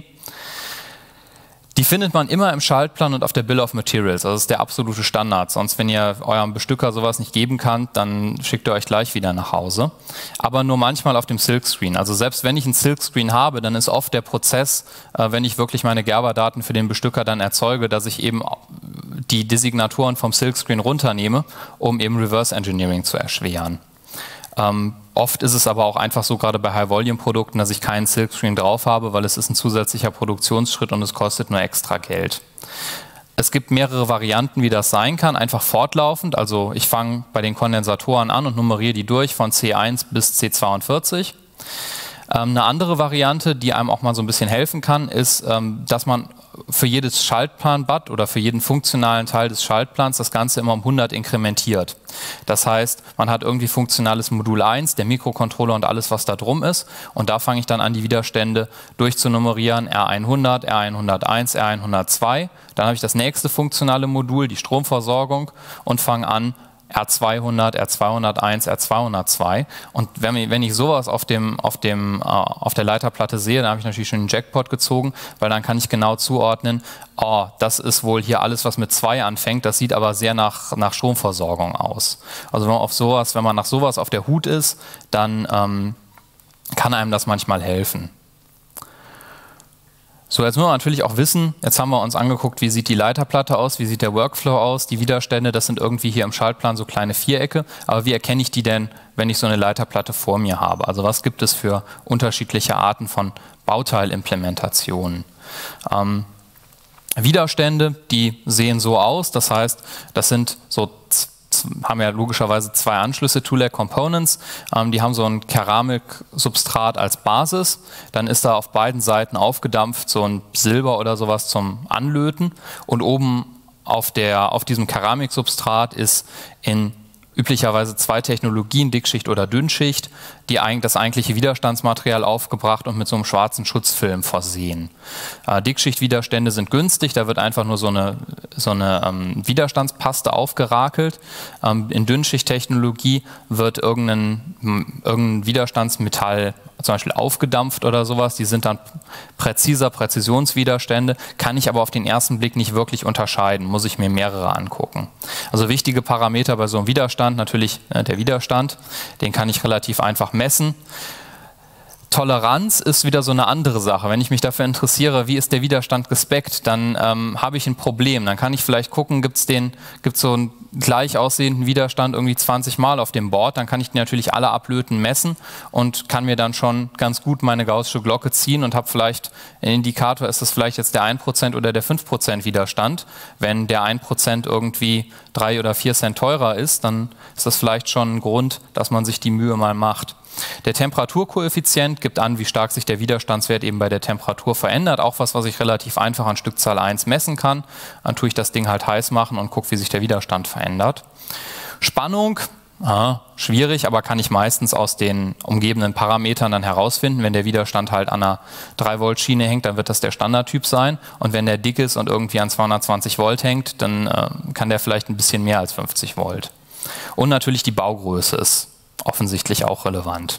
Die findet man immer im Schaltplan und auf der Bill of Materials. Also das ist der absolute Standard. Sonst, wenn ihr eurem Bestücker sowas nicht geben könnt, dann schickt ihr euch gleich wieder nach Hause. Aber nur manchmal auf dem Silkscreen. Also selbst wenn ich einen Silkscreen habe, dann ist oft der Prozess, äh, wenn ich wirklich meine Gerber-Daten für den Bestücker dann erzeuge, dass ich eben die Designatoren vom Silkscreen runternehme, um eben Reverse Engineering zu erschweren. Ähm, oft ist es aber auch einfach so, gerade bei High-Volume-Produkten, dass ich keinen Silkscreen drauf habe, weil es ist ein zusätzlicher Produktionsschritt und es kostet nur extra Geld. Es gibt mehrere Varianten, wie das sein kann, einfach fortlaufend. Also ich fange bei den Kondensatoren an und nummeriere die durch von C eins bis C zweiundvierzig. Ähm, eine andere Variante, die einem auch mal so ein bisschen helfen kann, ist, ähm, dass man für jedes Schaltplan-Bad oder für jeden funktionalen Teil des Schaltplans das Ganze immer um hundert inkrementiert. Das heißt, man hat irgendwie funktionales Modul eins, der Mikrocontroller und alles, was da drum ist. Und da fange ich dann an, die Widerstände durchzunummerieren, R hundert, R hunderteins, R hundertzwei. Dann habe ich das nächste funktionale Modul, die Stromversorgung, und fange an, R zweihundert, R zweihunderteins, R zweihundertzwei. Und wenn, wenn ich sowas auf, dem, auf, dem, äh, auf der Leiterplatte sehe, dann habe ich natürlich schon einen Jackpot gezogen, weil dann kann ich genau zuordnen, oh, das ist wohl hier alles, was mit zwei anfängt, das sieht aber sehr nach, nach Stromversorgung aus. Also wenn man auf sowas, wenn man nach sowas auf der Hut ist, dann ähm, kann einem das manchmal helfen. So, jetzt müssen wir natürlich auch wissen, jetzt haben wir uns angeguckt, wie sieht die Leiterplatte aus, wie sieht der Workflow aus, die Widerstände, das sind irgendwie hier im Schaltplan so kleine Vierecke, aber wie erkenne ich die denn, wenn ich so eine Leiterplatte vor mir habe? Also was gibt es für unterschiedliche Arten von Bauteilimplementationen? Ähm, Widerstände, die sehen so aus, das heißt, das sind so haben ja logischerweise zwei Anschlüsse, Two-Leg Components, ähm, die haben so ein Keramiksubstrat als Basis, dann ist da auf beiden Seiten aufgedampft so ein Silber oder sowas zum Anlöten und oben auf, der, auf diesem Keramiksubstrat ist in üblicherweise zwei Technologien, Dickschicht oder Dünnschicht, die das eigentliche Widerstandsmaterial aufgebracht und mit so einem schwarzen Schutzfilm versehen. Äh, Dickschichtwiderstände sind günstig, da wird einfach nur so eine, so eine ähm, Widerstandspaste aufgerakelt. Ähm, in Dünnschichttechnologie wird irgendein, irgendein Widerstandsmetall zum Beispiel aufgedampft oder sowas, die sind dann präziser, Präzisionswiderstände, kann ich aber auf den ersten Blick nicht wirklich unterscheiden, muss ich mir mehrere angucken. Also wichtige Parameter bei so einem Widerstand, natürlich äh, der Widerstand, den kann ich relativ einfach messen. Toleranz ist wieder so eine andere Sache. Wenn ich mich dafür interessiere, wie ist der Widerstand gespeckt, dann ähm, habe ich ein Problem. Dann kann ich vielleicht gucken, gibt es den, gibt's so einen gleich aussehenden Widerstand irgendwie zwanzig Mal auf dem Board. Dann kann ich die natürlich alle Ablöten messen und kann mir dann schon ganz gut meine gaußsche Glocke ziehen und habe vielleicht einen Indikator, ist das vielleicht jetzt der ein Prozent oder der fünf Prozent Widerstand. Wenn der ein Prozent irgendwie drei oder vier Cent teurer ist, dann ist das vielleicht schon ein Grund, dass man sich die Mühe mal macht. Der Temperaturkoeffizient gibt an, wie stark sich der Widerstandswert eben bei der Temperatur verändert. Auch was, was ich relativ einfach an Stückzahl eins messen kann. Dann tue ich das Ding halt heiß machen und gucke, wie sich der Widerstand verändert. Spannung, ah, schwierig, aber kann ich meistens aus den umgebenden Parametern dann herausfinden. Wenn der Widerstand halt an einer drei Volt Schiene hängt, dann wird das der Standardtyp sein. Und wenn der dick ist und irgendwie an zweihundertzwanzig Volt hängt, dann äh, kann der vielleicht ein bisschen mehr als fünfzig Volt. Und natürlich die Baugröße ist offensichtlich auch relevant.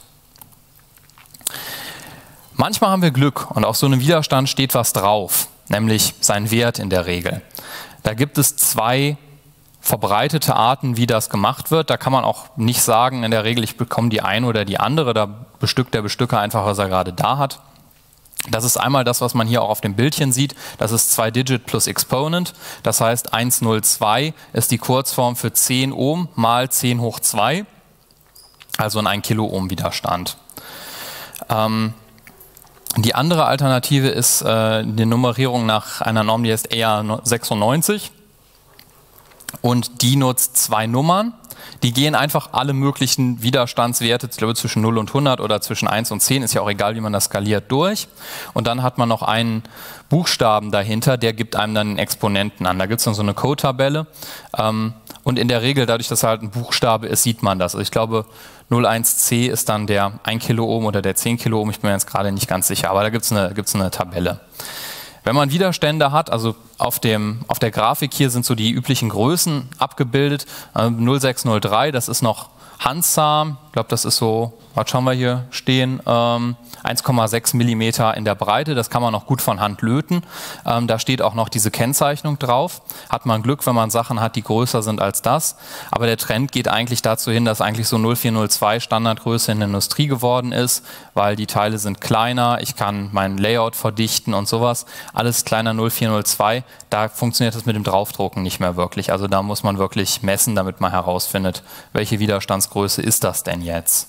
Manchmal haben wir Glück und auf so einem Widerstand steht was drauf, nämlich sein Wert in der Regel. Da gibt es zwei verbreitete Arten, wie das gemacht wird. Da kann man auch nicht sagen, in der Regel, ich bekomme die eine oder die andere, da bestückt der Bestücker einfach, was er gerade da hat. Das ist einmal das, was man hier auch auf dem Bildchen sieht. Das ist zwei Digit plus Exponent. Das heißt, hundertzwei ist die Kurzform für zehn Ohm mal zehn hoch zwei. Also ein ein Kiloohm Widerstand. Ähm, die andere Alternative ist äh, die Nummerierung nach einer Norm, die heißt A R sechsundneunzig. Und die nutzt zwei Nummern. Die gehen einfach alle möglichen Widerstandswerte, ich glaube zwischen null und hundert oder zwischen eins und zehn, ist ja auch egal, wie man das skaliert, durch. Und dann hat man noch einen Buchstaben dahinter, der gibt einem dann einen Exponenten an. Da gibt es dann so eine Code-Tabelle. Ähm, und in der Regel, dadurch, dass halt ein Buchstabe ist, sieht man das. Also ich glaube, null eins C ist dann der ein Kiloohm oder der zehn Kiloohm, ich bin mir jetzt gerade nicht ganz sicher, aber da gibt es eine, gibt's eine Tabelle. Wenn man Widerstände hat, also auf, dem, auf der Grafik hier sind so die üblichen Größen abgebildet, äh, null sechs null drei, das ist noch handsam, ich glaube, das ist so, was schauen wir hier stehen, ähm, eins Komma sechs Millimeter in der Breite, das kann man noch gut von Hand löten. Ähm, da steht auch noch diese Kennzeichnung drauf. Hat man Glück, wenn man Sachen hat, die größer sind als das. Aber der Trend geht eigentlich dazu hin, dass eigentlich so null vier null zwei Standardgröße in der Industrie geworden ist, weil die Teile sind kleiner, ich kann mein Layout verdichten und sowas. Alles kleiner null vier null zwei, da funktioniert das mit dem Draufdrucken nicht mehr wirklich. Also da muss man wirklich messen, damit man herausfindet, welche Widerstandsgröße ist das denn jetzt.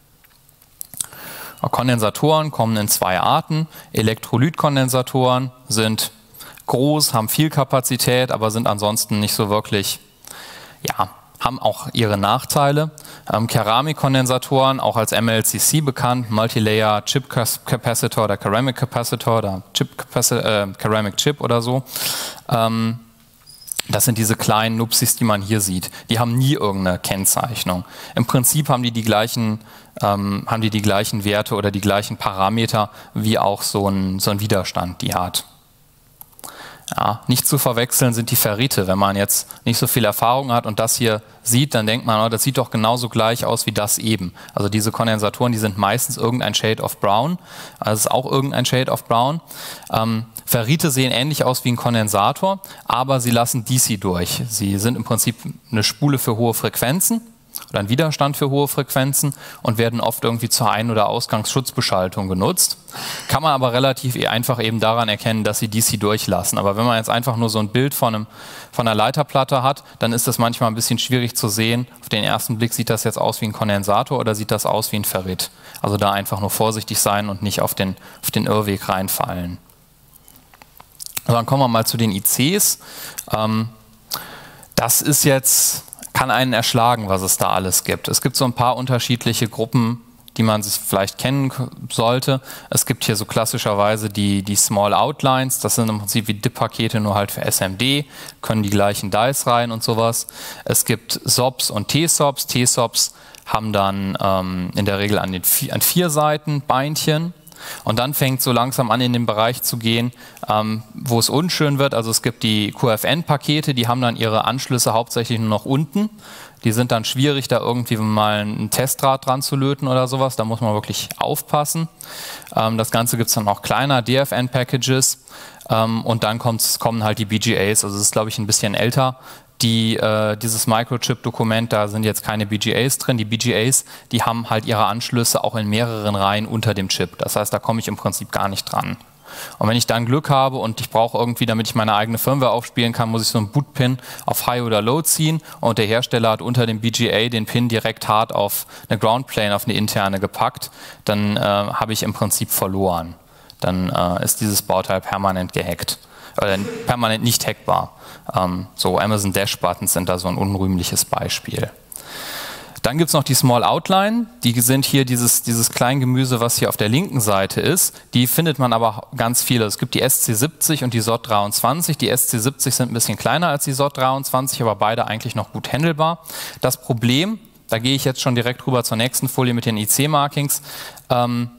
Kondensatoren kommen in zwei Arten. Elektrolytkondensatoren sind groß, haben viel Kapazität, aber sind ansonsten nicht so wirklich, ja, haben auch ihre Nachteile. Ähm, Keramikkondensatoren, auch als M L C C bekannt, Multilayer Chip Capacitor oder Ceramic Capacitor oder Chip Capacitor, äh, Ceramic Chip oder so. Ähm, Das sind diese kleinen Nupsis, die man hier sieht. Die haben nie irgendeine Kennzeichnung. Im Prinzip haben die die gleichen, ähm, haben die die gleichen Werte oder die gleichen Parameter, wie auch so ein, so ein Widerstand die hat. Ja, nicht zu verwechseln sind die Ferrite. Wenn man jetzt nicht so viel Erfahrung hat und das hier sieht, dann denkt man, oh, das sieht doch genauso gleich aus wie das eben. Also diese Kondensatoren, die sind meistens irgendein Shade of Brown. Also es ist auch irgendein Shade of Brown. Ähm, Ferrite sehen ähnlich aus wie ein Kondensator, aber sie lassen D C durch. Sie sind im Prinzip eine Spule für hohe Frequenzen oder ein Widerstand für hohe Frequenzen und werden oft irgendwie zur Ein- oder Ausgangsschutzbeschaltung genutzt. Kann man aber relativ einfach eben daran erkennen, dass sie D C durchlassen. Aber wenn man jetzt einfach nur so ein Bild von, einem, von einer Leiterplatte hat, dann ist das manchmal ein bisschen schwierig zu sehen. Auf den ersten Blick sieht das jetzt aus wie ein Kondensator oder sieht das aus wie ein Ferrit. Also da einfach nur vorsichtig sein und nicht auf den, auf den Irrweg reinfallen. Also dann kommen wir mal zu den I Cs. Ähm, das ist jetzt, kann einen erschlagen, was es da alles gibt. Es gibt so ein paar unterschiedliche Gruppen, die man sich vielleicht kennen sollte. Es gibt hier so klassischerweise die, die Small Outlines, das sind im Prinzip wie D I P-Pakete, nur halt für S M D, können die gleichen Dice rein und sowas. Es gibt S O Ps und T S O Ps. T S O Ps haben dann ähm, in der Regel an, den, an vier Seiten Beinchen. Und dann fängt so langsam an in den Bereich zu gehen, ähm, wo es unschön wird. Also es gibt die Q F N-Pakete, die haben dann ihre Anschlüsse hauptsächlich nur noch unten. Die sind dann schwierig, da irgendwie mal ein Testrad dran zu löten oder sowas. Da muss man wirklich aufpassen. Ähm, das Ganze gibt es dann auch kleiner, D F N-Packages. Ähm, und dann kommt's, kommen halt die B G As. Also es ist, glaube ich, ein bisschen älter. Die, äh, dieses Microchip-Dokument, da sind jetzt keine B G As drin. Die B G As, die haben halt ihre Anschlüsse auch in mehreren Reihen unter dem Chip. Das heißt, da komme ich im Prinzip gar nicht dran. Und wenn ich dann Glück habe und ich brauche irgendwie, damit ich meine eigene Firmware aufspielen kann, muss ich so einen Boot-Pin auf High oder Low ziehen und der Hersteller hat unter dem B G A den Pin direkt hart auf eine Groundplane, auf eine interne gepackt, dann äh, habe ich im Prinzip verloren. Dann äh, ist dieses Bauteil permanent gehackt. Oder permanent nicht hackbar. Ähm, so Amazon Dash-Buttons sind da so ein unrühmliches Beispiel. Dann gibt es noch die Small Outline, die sind hier dieses, dieses Kleingemüse, was hier auf der linken Seite ist. Die findet man aber ganz viele. Es gibt die S C siebzig und die S O T dreiundzwanzig. Die S C siebzig sind ein bisschen kleiner als die S O T dreiundzwanzig, aber beide eigentlich noch gut handelbar. Das Problem, da gehe ich jetzt schon direkt rüber zur nächsten Folie mit den I C-Markings. Ähm,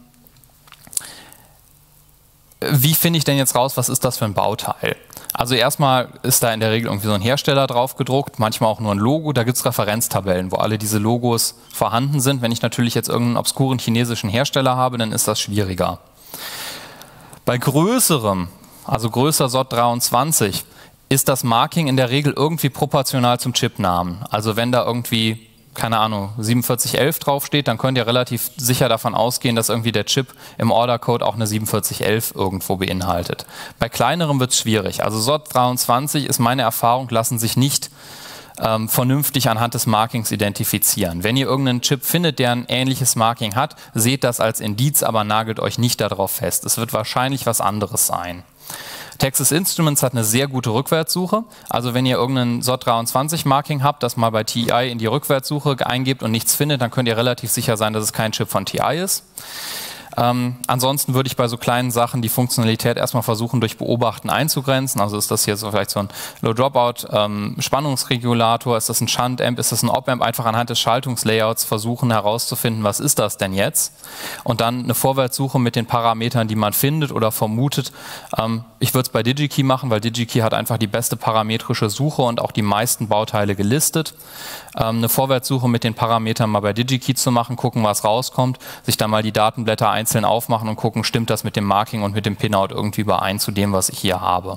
wie finde ich denn jetzt raus, was ist das für ein Bauteil? Also erstmal ist da in der Regel irgendwie so ein Hersteller drauf gedruckt, manchmal auch nur ein Logo. Da gibt es Referenztabellen, wo alle diese Logos vorhanden sind. Wenn ich natürlich jetzt irgendeinen obskuren chinesischen Hersteller habe, dann ist das schwieriger. Bei größerem, also größer S O T dreiundzwanzig, ist das Marking in der Regel irgendwie proportional zum Chipnamen. Also wenn da irgendwie, keine Ahnung, siebenundvierzig elf draufsteht, dann könnt ihr relativ sicher davon ausgehen, dass irgendwie der Chip im Ordercode auch eine siebenundvierzig elf irgendwo beinhaltet. Bei kleinerem wird es schwierig. Also S O T dreiundzwanzig ist meine Erfahrung, lassen sich nicht ähm, vernünftig anhand des Markings identifizieren. Wenn ihr irgendeinen Chip findet, der ein ähnliches Marking hat, seht das als Indiz, aber nagelt euch nicht darauf fest. Es wird wahrscheinlich was anderes sein. Texas Instruments hat eine sehr gute Rückwärtssuche. Also wenn ihr irgendeinen S O T dreiundzwanzig Marking habt, das mal bei T I in die Rückwärtssuche eingebt und nichts findet, dann könnt ihr relativ sicher sein, dass es kein Chip von T I ist. Ähm, ansonsten würde ich bei so kleinen Sachen die Funktionalität erstmal versuchen, durch Beobachten einzugrenzen. Also ist das hier so vielleicht so ein Low-Dropout-Spannungsregulator, ähm, ist das ein Shunt-Amp, ist das ein Op-Amp? Einfach anhand des Schaltungslayouts versuchen herauszufinden, was ist das denn jetzt? Und dann eine Vorwärtssuche mit den Parametern, die man findet oder vermutet. Ähm, ich würde es bei DigiKey machen, weil DigiKey hat einfach die beste parametrische Suche und auch die meisten Bauteile gelistet. Ähm, eine Vorwärtssuche mit den Parametern mal bei DigiKey zu machen, gucken, was rauskommt, sich dann mal die Datenblätter einzeln aufmachen und gucken, stimmt das mit dem Marking und mit dem Pinout irgendwie überein zu dem, was ich hier habe.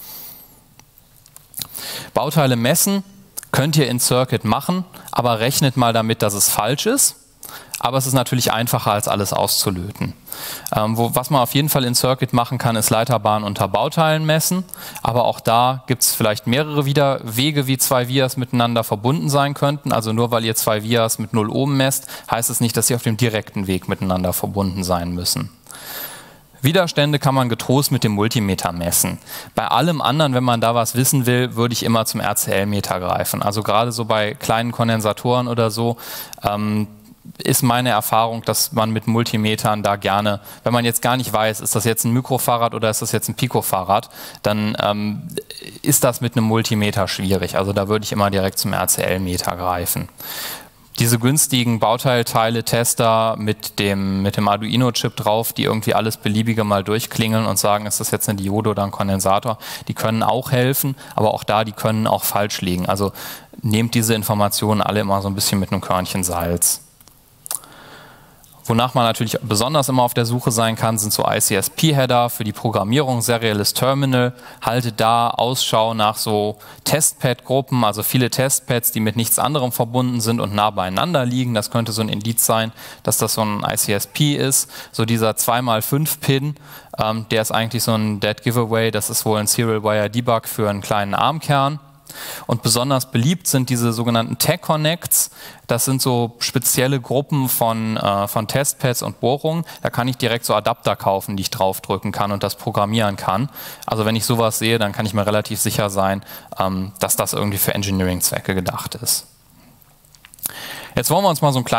Bauteile messen könnt ihr in Circuit machen, aber rechnet mal damit, dass es falsch ist. Aber es ist natürlich einfacher, als alles auszulöten. Ähm, wo, was man auf jeden Fall in Circuit machen kann, ist Leiterbahnen unter Bauteilen messen. Aber auch da gibt es vielleicht mehrere wieder Wege, wie zwei Vias miteinander verbunden sein könnten. Also nur weil ihr zwei Vias mit null Ohm messt, heißt es nicht, dass sie auf dem direkten Weg miteinander verbunden sein müssen. Widerstände kann man getrost mit dem Multimeter messen. Bei allem anderen, wenn man da was wissen will, würde ich immer zum R C L-Meter greifen. Also gerade so bei kleinen Kondensatoren oder so, ähm, ist meine Erfahrung, dass man mit Multimetern da gerne, wenn man jetzt gar nicht weiß, ist das jetzt ein Mikrofarad oder ist das jetzt ein Picofarad, dann ähm, ist das mit einem Multimeter schwierig. Also da würde ich immer direkt zum R C L-Meter greifen. Diese günstigen Bauteilteile, Tester mit dem, mit dem Arduino-Chip drauf, die irgendwie alles Beliebige mal durchklingeln und sagen, ist das jetzt eine Diode oder ein Kondensator, die können auch helfen, aber auch da, die können auch falsch liegen. Also nehmt diese Informationen alle immer so ein bisschen mit einem Körnchen Salz. Wonach man natürlich besonders immer auf der Suche sein kann, sind so I C S P-Header für die Programmierung, serielles Terminal. Haltet da Ausschau nach so Testpad-Gruppen, also viele Testpads, die mit nichts anderem verbunden sind und nah beieinander liegen. Das könnte so ein Indiz sein, dass das so ein I C S P ist. So dieser zwei mal fünf Pin, ähm, der ist eigentlich so ein Dead Giveaway. Das ist wohl ein Serial Wire Debug für einen kleinen ARM-Kern. Und besonders beliebt sind diese sogenannten Tag Connects. Das sind so spezielle Gruppen von, äh, von Testpads und Bohrungen. Da kann ich direkt so Adapter kaufen, die ich draufdrücken kann und das programmieren kann. Also wenn ich sowas sehe, dann kann ich mir relativ sicher sein, ähm, dass das irgendwie für Engineering-Zwecke gedacht ist. Jetzt wollen wir uns mal so ein kleines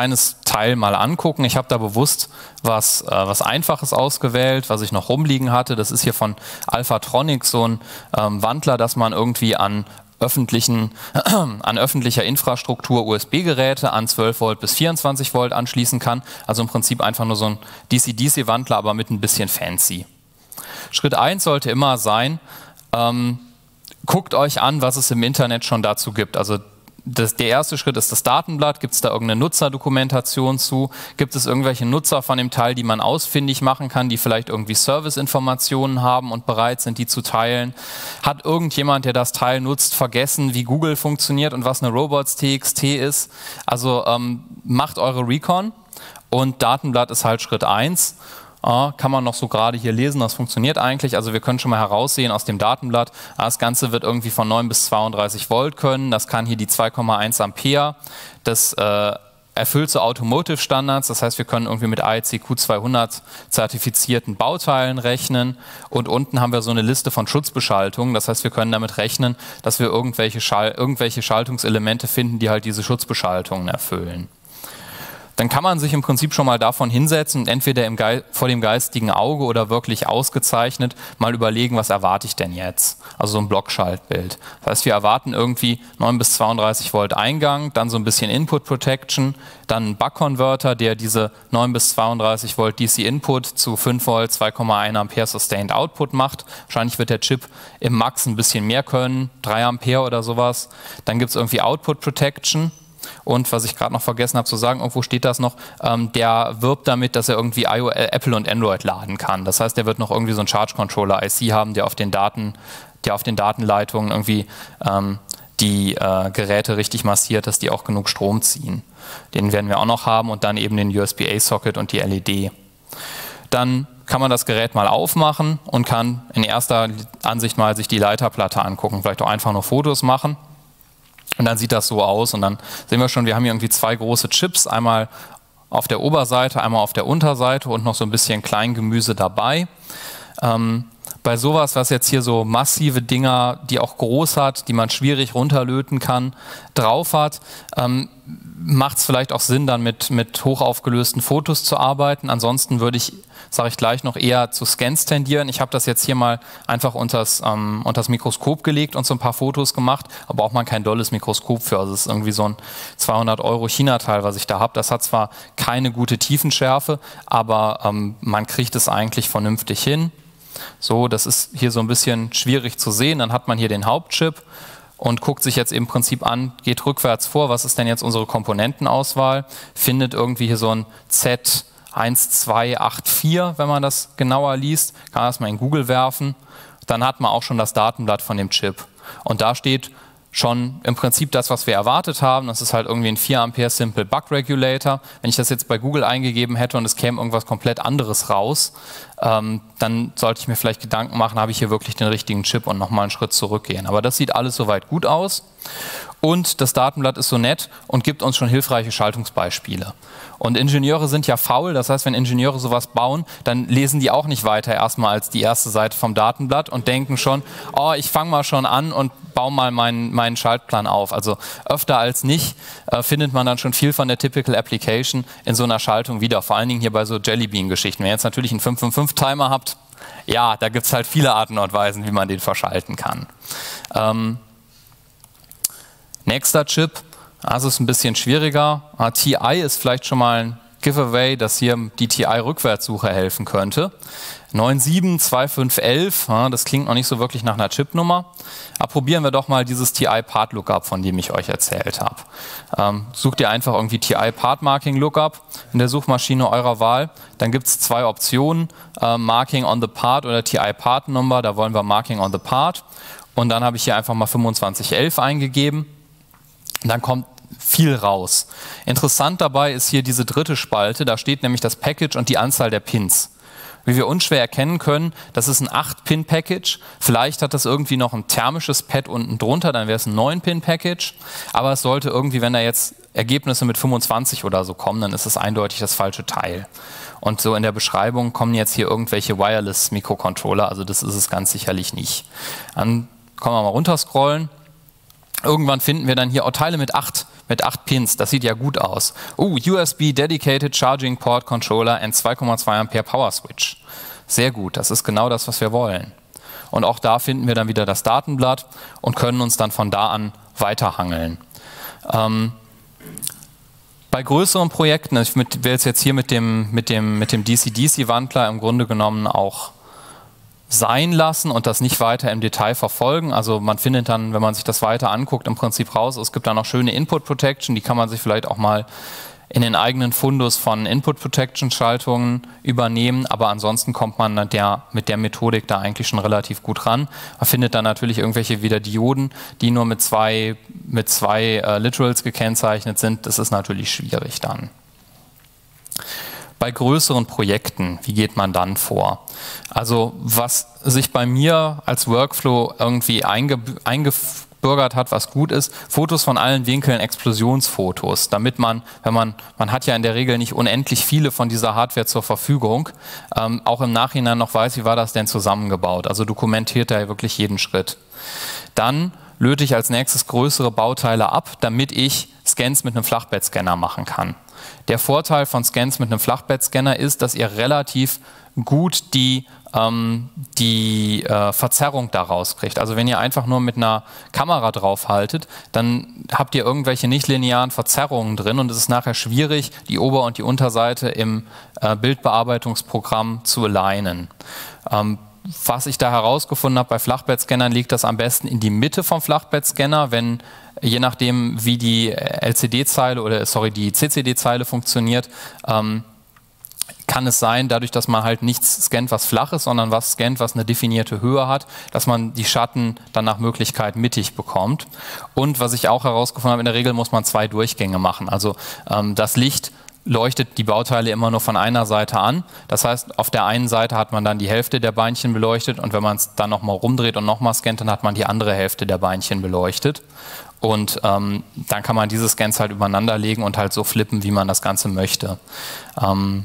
Teil mal angucken. Ich habe da bewusst was, äh, was Einfaches ausgewählt, was ich noch rumliegen hatte. Das ist hier von Alphatronic, so ein ähm, Wandler, dass man irgendwie an öffentlichen, äh, an öffentlicher Infrastruktur U S B-Geräte an zwölf Volt bis vierundzwanzig Volt anschließen kann. Also im Prinzip einfach nur so ein D C D C-Wandler, aber mit ein bisschen fancy. Schritt eins sollte immer sein, ähm, guckt euch an, was es im Internet schon dazu gibt. Also Das, der erste Schritt ist das Datenblatt. Gibt es da irgendeine Nutzerdokumentation zu? Gibt es irgendwelche Nutzer von dem Teil, die man ausfindig machen kann, die vielleicht irgendwie Serviceinformationen haben und bereit sind, die zu teilen? Hat irgendjemand, der das Teil nutzt, vergessen, wie Google funktioniert und was eine Robots.txt ist? Also ähm, macht eure Recon und Datenblatt ist halt Schritt eins. Ah, kann man noch so gerade hier lesen, das funktioniert eigentlich. Also wir können schon mal heraussehen aus dem Datenblatt, ah, das Ganze wird irgendwie von neun bis zweiunddreißig Volt können, das kann hier die zwei Komma eins Ampere, das äh, erfüllt so Automotive-Standards, das heißt wir können irgendwie mit I E C Q zweihundert zertifizierten Bauteilen rechnen und unten haben wir so eine Liste von Schutzbeschaltungen, das heißt wir können damit rechnen, dass wir irgendwelche, Schal irgendwelche Schaltungselemente finden, die halt diese Schutzbeschaltungen erfüllen. Dann kann man sich im Prinzip schon mal davon hinsetzen und entweder im Ge vor dem geistigen Auge oder wirklich ausgezeichnet mal überlegen, was erwarte ich denn jetzt? Also so ein Blockschaltbild. Das heißt, wir erwarten irgendwie neun bis zweiunddreißig Volt Eingang, dann so ein bisschen Input Protection, dann ein Buck-Converter, der diese neun bis zweiunddreißig Volt D C Input zu fünf Volt, zwei Komma eins Ampere Sustained Output macht. Wahrscheinlich wird der Chip im Max ein bisschen mehr können, drei Ampere oder sowas. Dann gibt es irgendwie Output Protection. Und was ich gerade noch vergessen habe zu sagen, irgendwo steht das noch, ähm, der wirbt damit, dass er irgendwie I O, äh, Apple und Android laden kann. Das heißt, er wird noch irgendwie so einen Charge Controller I C haben, der auf den Daten, der auf den Datenleitungen irgendwie ähm, die äh, Geräte richtig massiert, dass die auch genug Strom ziehen. Den werden wir auch noch haben und dann eben den U S B A-Socket und die L E D. Dann kann man das Gerät mal aufmachen und kann in erster Ansicht mal sich die Leiterplatte angucken, vielleicht auch einfach nur Fotos machen. Und dann sieht das so aus und dann sehen wir schon, wir haben hier irgendwie zwei große Chips, einmal auf der Oberseite, einmal auf der Unterseite und noch so ein bisschen Kleingemüse dabei. Ähm, bei sowas, was jetzt hier so massive Dinger, die auch groß hat, die man schwierig runterlöten kann, drauf hat, ähm, macht es vielleicht auch Sinn, dann mit, mit hochaufgelösten Fotos zu arbeiten. Ansonsten würde ich, sage ich gleich noch, eher zu Scans tendieren. Ich habe das jetzt hier mal einfach unters, ähm, unters Mikroskop gelegt und so ein paar Fotos gemacht, aber braucht man kein dolles Mikroskop für. Also es ist irgendwie so ein zweihundert Euro China-Teil, was ich da habe. Das hat zwar keine gute Tiefenschärfe, aber ähm, man kriegt es eigentlich vernünftig hin. So, das ist hier so ein bisschen schwierig zu sehen. Dann hat man hier den Hauptchip und guckt sich jetzt im Prinzip an, geht rückwärts vor, was ist denn jetzt unsere Komponentenauswahl, findet irgendwie hier so ein Z eins zwei acht vier, wenn man das genauer liest, kann das mal in Google werfen, dann hat man auch schon das Datenblatt von dem Chip. Und da steht schon im Prinzip das, was wir erwartet haben. Das ist halt irgendwie ein vier Ampere Simple Bug Regulator. Wenn ich das jetzt bei Google eingegeben hätte und es käme irgendwas komplett anderes raus, ähm, dann sollte ich mir vielleicht Gedanken machen, habe ich hier wirklich den richtigen Chip und nochmal einen Schritt zurückgehen. Aber das sieht alles soweit gut aus. Und das Datenblatt ist so nett und gibt uns schon hilfreiche Schaltungsbeispiele. Und Ingenieure sind ja faul, das heißt, wenn Ingenieure sowas bauen, dann lesen die auch nicht weiter erstmal als die erste Seite vom Datenblatt und denken schon, oh, ich fange mal schon an und baue mal meinen, meinen Schaltplan auf. Also öfter als nicht äh, findet man dann schon viel von der Typical Application in so einer Schaltung wieder, vor allen Dingen hier bei so Jellybean-Geschichten. Wenn ihr jetzt natürlich einen fünf fünf fünf Timer habt, ja, da gibt es halt viele Arten und Weisen, wie man den verschalten kann. Ähm, Nächster Chip, also ist ein bisschen schwieriger. T I ist vielleicht schon mal ein Giveaway, dass hier die T I-Rückwärtssuche helfen könnte. neun sieben zwei fünf eins, das klingt noch nicht so wirklich nach einer Chipnummer. Aber probieren wir doch mal dieses T I-Part-Lookup, von dem ich euch erzählt habe. Ähm, sucht ihr einfach irgendwie T I-Part-Marking-Lookup in der Suchmaschine eurer Wahl. Dann gibt es zwei Optionen, äh, Marking on the Part oder T I-Part-Number. Da wollen wir Marking on the Part. Und dann habe ich hier einfach mal fünfundzwanzig elf eingegeben. Dann kommt viel raus. Interessant dabei ist hier diese dritte Spalte, da steht nämlich das Package und die Anzahl der Pins. Wie wir unschwer erkennen können, das ist ein acht Pin Package, vielleicht hat das irgendwie noch ein thermisches Pad unten drunter, dann wäre es ein neun Pin Package, aber es sollte irgendwie, wenn da jetzt Ergebnisse mit fünfundzwanzig oder so kommen, dann ist es eindeutig das falsche Teil. Und so in der Beschreibung kommen jetzt hier irgendwelche Wireless Mikrocontroller, also das ist es ganz sicherlich nicht. Dann können wir mal runterscrollen. Irgendwann finden wir dann hier auch Teile mit acht, mit acht Pins. Das sieht ja gut aus. Uh, U S B Dedicated Charging Port Controller and zwei Komma zwei Ampere Power Switch. Sehr gut, das ist genau das, was wir wollen. Und auch da finden wir dann wieder das Datenblatt und können uns dann von da an weiterhangeln. Ähm, bei größeren Projekten, ich will es jetzt hier mit dem, mit dem, mit dem D C D C-Wandler im Grunde genommen auch sein lassen und das nicht weiter im Detail verfolgen. Also man findet dann, wenn man sich das weiter anguckt, im Prinzip raus, es gibt da noch schöne Input Protection, die kann man sich vielleicht auch mal in den eigenen Fundus von Input Protection Schaltungen übernehmen, aber ansonsten kommt man der, mit der Methodik da eigentlich schon relativ gut ran. Man findet dann natürlich irgendwelche wieder Dioden, die nur mit zwei, mit zwei äh, Literals gekennzeichnet sind. Das ist natürlich schwierig dann. Bei größeren Projekten, wie geht man dann vor? Also was sich bei mir als Workflow irgendwie einge, eingebürgert hat, was gut ist, Fotos von allen Winkeln, Explosionsfotos, damit man, wenn man, man hat ja in der Regel nicht unendlich viele von dieser Hardware zur Verfügung, ähm, auch im Nachhinein noch weiß, wie war das denn zusammengebaut. Also dokumentiert da wirklich jeden Schritt. Dann löte ich als nächstes größere Bauteile ab, damit ich Scans mit einem Flachbettscanner machen kann. Der Vorteil von Scans mit einem Flachbettscanner ist, dass ihr relativ gut die, ähm, die äh, Verzerrung daraus kriegt. Also wenn ihr einfach nur mit einer Kamera draufhaltet, dann habt ihr irgendwelche nichtlinearen Verzerrungen drin und es ist nachher schwierig, die Ober- und die Unterseite im äh, Bildbearbeitungsprogramm zu alignen. Ähm, Was ich da herausgefunden habe bei Flachbettscannern, liegt das am besten in die Mitte vom Flachbettscanner, wenn je nachdem wie die L C D-Zeile oder sorry die C C D-Zeile funktioniert, ähm, kann es sein, dadurch, dass man halt nichts scannt, was flach ist, sondern was scannt, was eine definierte Höhe hat, dass man die Schatten dann nach Möglichkeit mittig bekommt. Und was ich auch herausgefunden habe, in der Regel muss man zwei Durchgänge machen. Also ähm, das Licht leuchtet die Bauteile immer nur von einer Seite an. Das heißt, auf der einen Seite hat man dann die Hälfte der Beinchen beleuchtet und wenn man es dann nochmal rumdreht und nochmal scannt, dann hat man die andere Hälfte der Beinchen beleuchtet. Und ähm, dann kann man diese Scans halt übereinander legen und halt so flippen, wie man das Ganze möchte. Ähm,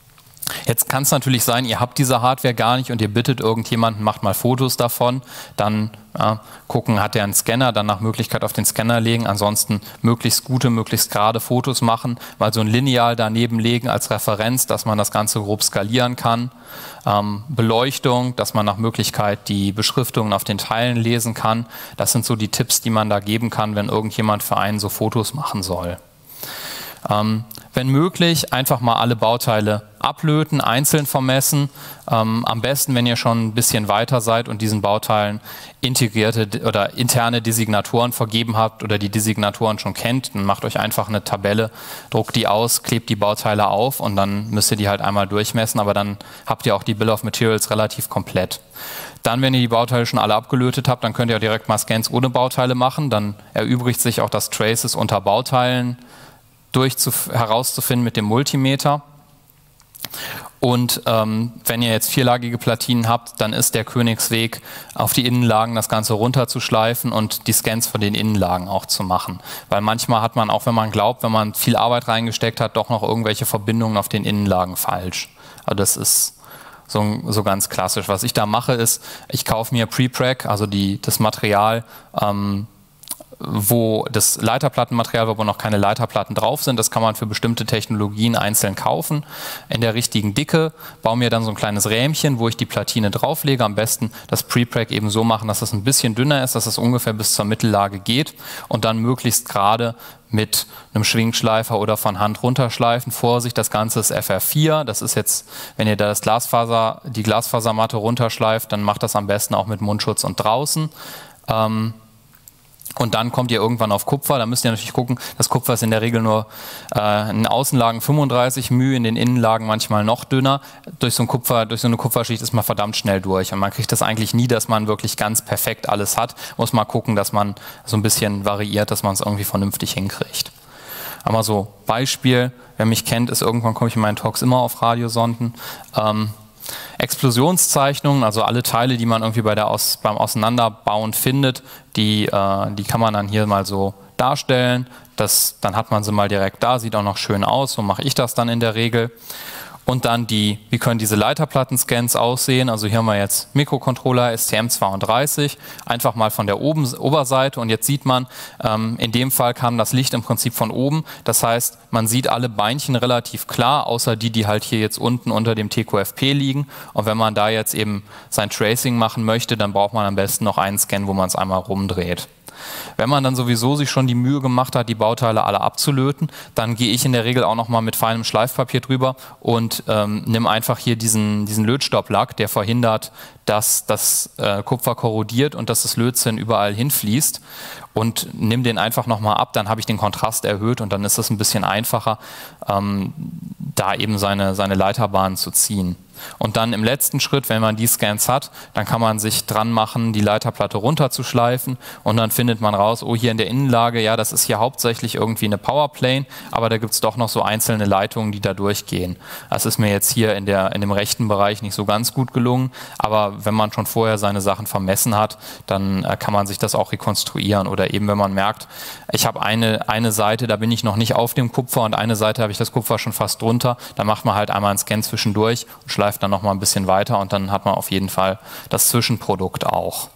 Jetzt kann es natürlich sein, ihr habt diese Hardware gar nicht und ihr bittet irgendjemanden, macht mal Fotos davon, dann ja, gucken, hat er einen Scanner, dann nach Möglichkeit auf den Scanner legen, ansonsten möglichst gute, möglichst gerade Fotos machen, mal so ein Lineal daneben legen als Referenz, dass man das Ganze grob skalieren kann. Ähm, Beleuchtung, dass man nach Möglichkeit die Beschriftungen auf den Teilen lesen kann. Das sind so die Tipps, die man da geben kann, wenn irgendjemand für einen so Fotos machen soll. Ähm, wenn möglich, einfach mal alle Bauteile ablöten, einzeln vermessen. Ähm, am besten, wenn ihr schon ein bisschen weiter seid und diesen Bauteilen integrierte oder interne Designatoren vergeben habt oder die Designatoren schon kennt, dann macht euch einfach eine Tabelle, druckt die aus, klebt die Bauteile auf und dann müsst ihr die halt einmal durchmessen, aber dann habt ihr auch die Bill of Materials relativ komplett. Dann, wenn ihr die Bauteile schon alle abgelötet habt, dann könnt ihr auch direkt mal Scans ohne Bauteile machen, dann erübrigt sich auch das Traces unter Bauteilen herauszufinden mit dem Multimeter. Und ähm, wenn ihr jetzt vierlagige Platinen habt, dann ist der Königsweg, auf die Innenlagen das Ganze runterzuschleifen und die Scans von den Innenlagen auch zu machen. Weil manchmal hat man, auch wenn man glaubt, wenn man viel Arbeit reingesteckt hat, doch noch irgendwelche Verbindungen auf den Innenlagen falsch. Also das ist so, so ganz klassisch. Was ich da mache ist, ich kaufe mir Pre-Preg, also die, das Material, ähm, wo das Leiterplattenmaterial, wo noch keine Leiterplatten drauf sind, das kann man für bestimmte Technologien einzeln kaufen, in der richtigen Dicke, baue mir dann so ein kleines Rähmchen, wo ich die Platine drauflege, am besten das Pre-Preg eben so machen, dass es ein bisschen dünner ist, dass es ungefähr bis zur Mittellage geht und dann möglichst gerade mit einem Schwingschleifer oder von Hand runterschleifen. Vorsicht, das Ganze ist F R vier, das ist jetzt, wenn ihr da das Glasfaser, die Glasfasermatte runterschleift, dann macht das am besten auch mit Mundschutz und draußen. Ähm, Und dann kommt ihr irgendwann auf Kupfer, da müsst ihr natürlich gucken, das Kupfer ist in der Regel nur äh, in Außenlagen fünfunddreißig μ, in den Innenlagen manchmal noch dünner. Durch so, ein Kupfer, durch so eine Kupferschicht ist man verdammt schnell durch und man kriegt das eigentlich nie, dass man wirklich ganz perfekt alles hat. Muss mal gucken, dass man so ein bisschen variiert, dass man es irgendwie vernünftig hinkriegt. Aber so Beispiel, wer mich kennt, ist irgendwann komme ich in meinen Talks immer auf Radiosonden. Ähm, Explosionszeichnungen, also alle Teile, die man irgendwie bei der Aus, beim Auseinanderbauen findet, die, äh, die kann man dann hier mal so darstellen. Das, dann hat man sie mal direkt da, sieht auch noch schön aus, so mache ich das dann in der Regel. Und dann die, wie können diese Leiterplatten-Scans aussehen? Also hier haben wir jetzt Mikrocontroller S T M zweiunddreißig, einfach mal von der oben, Oberseite. Und jetzt sieht man, ähm, in dem Fall kam das Licht im Prinzip von oben. Das heißt, man sieht alle Beinchen relativ klar, außer die, die halt hier jetzt unten unter dem T Q F P liegen. Und wenn man da jetzt eben sein Tracing machen möchte, dann braucht man am besten noch einen Scan, wo man es einmal rumdreht. Wenn man dann sowieso sich schon die Mühe gemacht hat, die Bauteile alle abzulöten, dann gehe ich in der Regel auch nochmal mit feinem Schleifpapier drüber und ähm, nimm einfach hier diesen, diesen Lötstopplack, der verhindert, dass das äh, Kupfer korrodiert und dass das Lötzinn überall hinfließt, und nimm den einfach nochmal ab, dann habe ich den Kontrast erhöht und dann ist es ein bisschen einfacher, ähm, da eben seine, seine Leiterbahn zu ziehen. Und dann im letzten Schritt, wenn man die Scans hat, dann kann man sich dran machen, die Leiterplatte runterzuschleifen, und dann findet man raus, oh, hier in der Innenlage, ja, das ist hier hauptsächlich irgendwie eine Powerplane, aber da gibt es doch noch so einzelne Leitungen, die da durchgehen. Das ist mir jetzt hier in, der, in dem rechten Bereich nicht so ganz gut gelungen, aber wenn man schon vorher seine Sachen vermessen hat, dann äh, kann man sich das auch rekonstruieren. Oder eben, wenn man merkt, ich habe eine, eine Seite, da bin ich noch nicht auf dem Kupfer, und eine Seite habe ich das Kupfer schon fast drunter, dann macht man halt einmal einen Scan zwischendurch und schleift dann noch mal ein bisschen weiter, und dann hat man auf jeden Fall das Zwischenprodukt auch.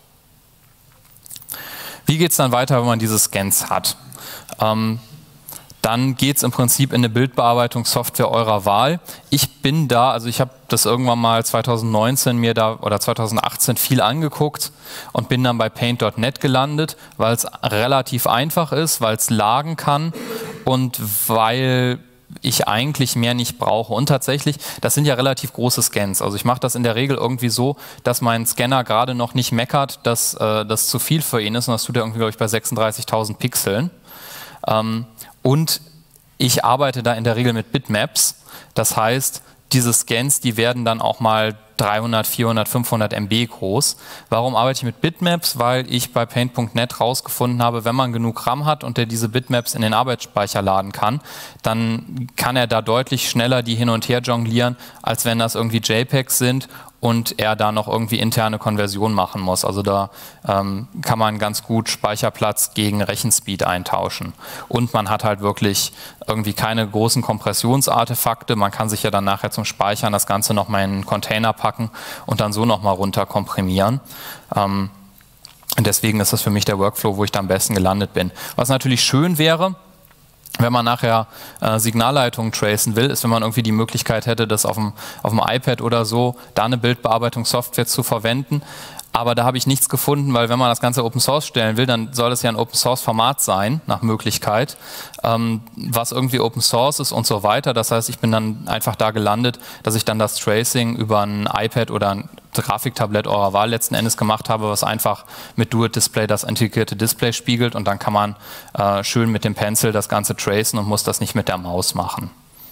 Wie geht es dann weiter, wenn man diese Scans hat? Ähm, dann geht es im Prinzip in eine Bildbearbeitungssoftware eurer Wahl. Ich bin da, also ich habe das irgendwann mal zweitausendneunzehn mir da oder zweitausendachtzehn viel angeguckt und bin dann bei Paint Punkt net gelandet, weil es relativ einfach ist, weil es lagen kann und weil ich eigentlich mehr nicht brauche. Und tatsächlich, das sind ja relativ große Scans. Also ich mache das in der Regel irgendwie so, dass mein Scanner gerade noch nicht meckert, dass äh, das zu viel für ihn ist. Und das tut er irgendwie, glaube ich, bei sechsunddreißigtausend Pixeln. Ähm, und ich arbeite da in der Regel mit Bitmaps. Das heißt, diese Scans, die werden dann auch mal dreihundert, vierhundert, fünfhundert Megabyte groß. Warum arbeite ich mit Bitmaps? Weil ich bei Paint Punkt net rausgefunden habe, wenn man genug RAM hat und der diese Bitmaps in den Arbeitsspeicher laden kann, dann kann er da deutlich schneller die hin und her jonglieren, als wenn das irgendwie JPEGs sind und er da noch irgendwie interne Konversion machen muss. Also da ähm, kann man ganz gut Speicherplatz gegen Rechenspeed eintauschen. Und man hat halt wirklich irgendwie keine großen Kompressionsartefakte. Man kann sich ja dann nachher zum Speichern das Ganze nochmal in einen Container packen und dann so nochmal runter komprimieren. Ähm, und deswegen ist das für mich der Workflow, wo ich da am besten gelandet bin. Was natürlich schön wäre, wenn man nachher äh, Signalleitungen tracen will, ist, wenn man irgendwie die Möglichkeit hätte, das auf dem, auf dem iPad oder so, da eine Bildbearbeitungssoftware zu verwenden. Aber da habe ich nichts gefunden, weil wenn man das Ganze Open Source stellen will, dann soll es ja ein Open Source Format sein, nach Möglichkeit, ähm, was irgendwie Open Source ist und so weiter. Das heißt, ich bin dann einfach da gelandet, dass ich dann das Tracing über ein iPad oder ein Grafiktablett eurer Wahl letzten Endes gemacht habe, was einfach mit Do It Display das integrierte Display spiegelt, und dann kann man äh, schön mit dem Pencil das Ganze tracen und muss das nicht mit der Maus machen.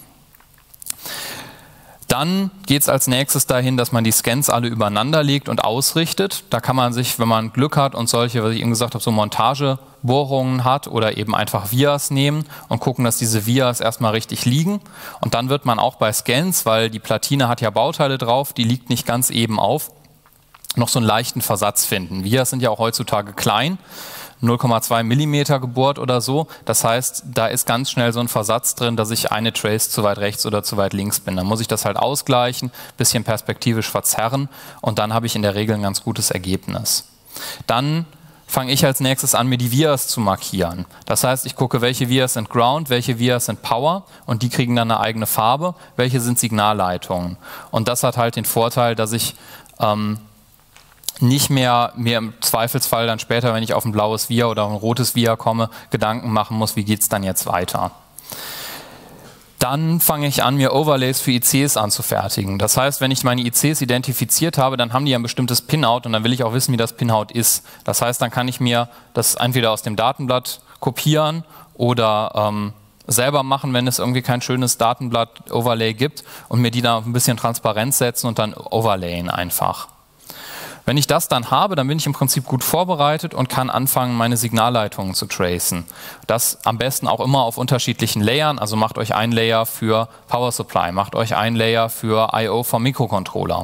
Dann geht es als nächstes dahin, dass man die Scans alle übereinander legt und ausrichtet. Da kann man sich, wenn man Glück hat und solche, was ich eben gesagt habe, so Montagebohrungen hat oder eben einfach Vias nehmen und gucken, dass diese Vias erstmal richtig liegen. Und dann wird man auch bei Scans, weil die Platine hat ja Bauteile drauf, die liegt nicht ganz eben auf, noch so einen leichten Versatz finden. Vias sind ja auch heutzutage klein, null Komma zwei Millimeter gebohrt oder so. Das heißt, da ist ganz schnell so ein Versatz drin, dass ich eine Trace zu weit rechts oder zu weit links bin. Dann muss ich das halt ausgleichen, bisschen perspektivisch verzerren, und dann habe ich in der Regel ein ganz gutes Ergebnis. Dann fange ich als nächstes an, mir die Vias zu markieren. Das heißt, ich gucke, welche Vias sind Ground, welche Vias sind Power, und die kriegen dann eine eigene Farbe, welche sind Signalleitungen. Und das hat halt den Vorteil, dass ich ähm, nicht mehr mir im Zweifelsfall dann später, wenn ich auf ein blaues Via oder ein rotes Via komme, Gedanken machen muss, wie geht es dann jetzt weiter. Dann fange ich an, mir Overlays für I Cs anzufertigen. Das heißt, wenn ich meine I Cs identifiziert habe, dann haben die ein bestimmtes Pinout, und dann will ich auch wissen, wie das Pinout ist. Das heißt, dann kann ich mir das entweder aus dem Datenblatt kopieren oder ähm, selber machen, wenn es irgendwie kein schönes Datenblatt-Overlay gibt, und mir die da ein bisschen Transparenz setzen und dann overlayen einfach. Wenn ich das dann habe, dann bin ich im Prinzip gut vorbereitet und kann anfangen, meine Signalleitungen zu tracen. Das am besten auch immer auf unterschiedlichen Layern. Also macht euch ein Layer für Power Supply, macht euch ein Layer für I O vom Mikrocontroller.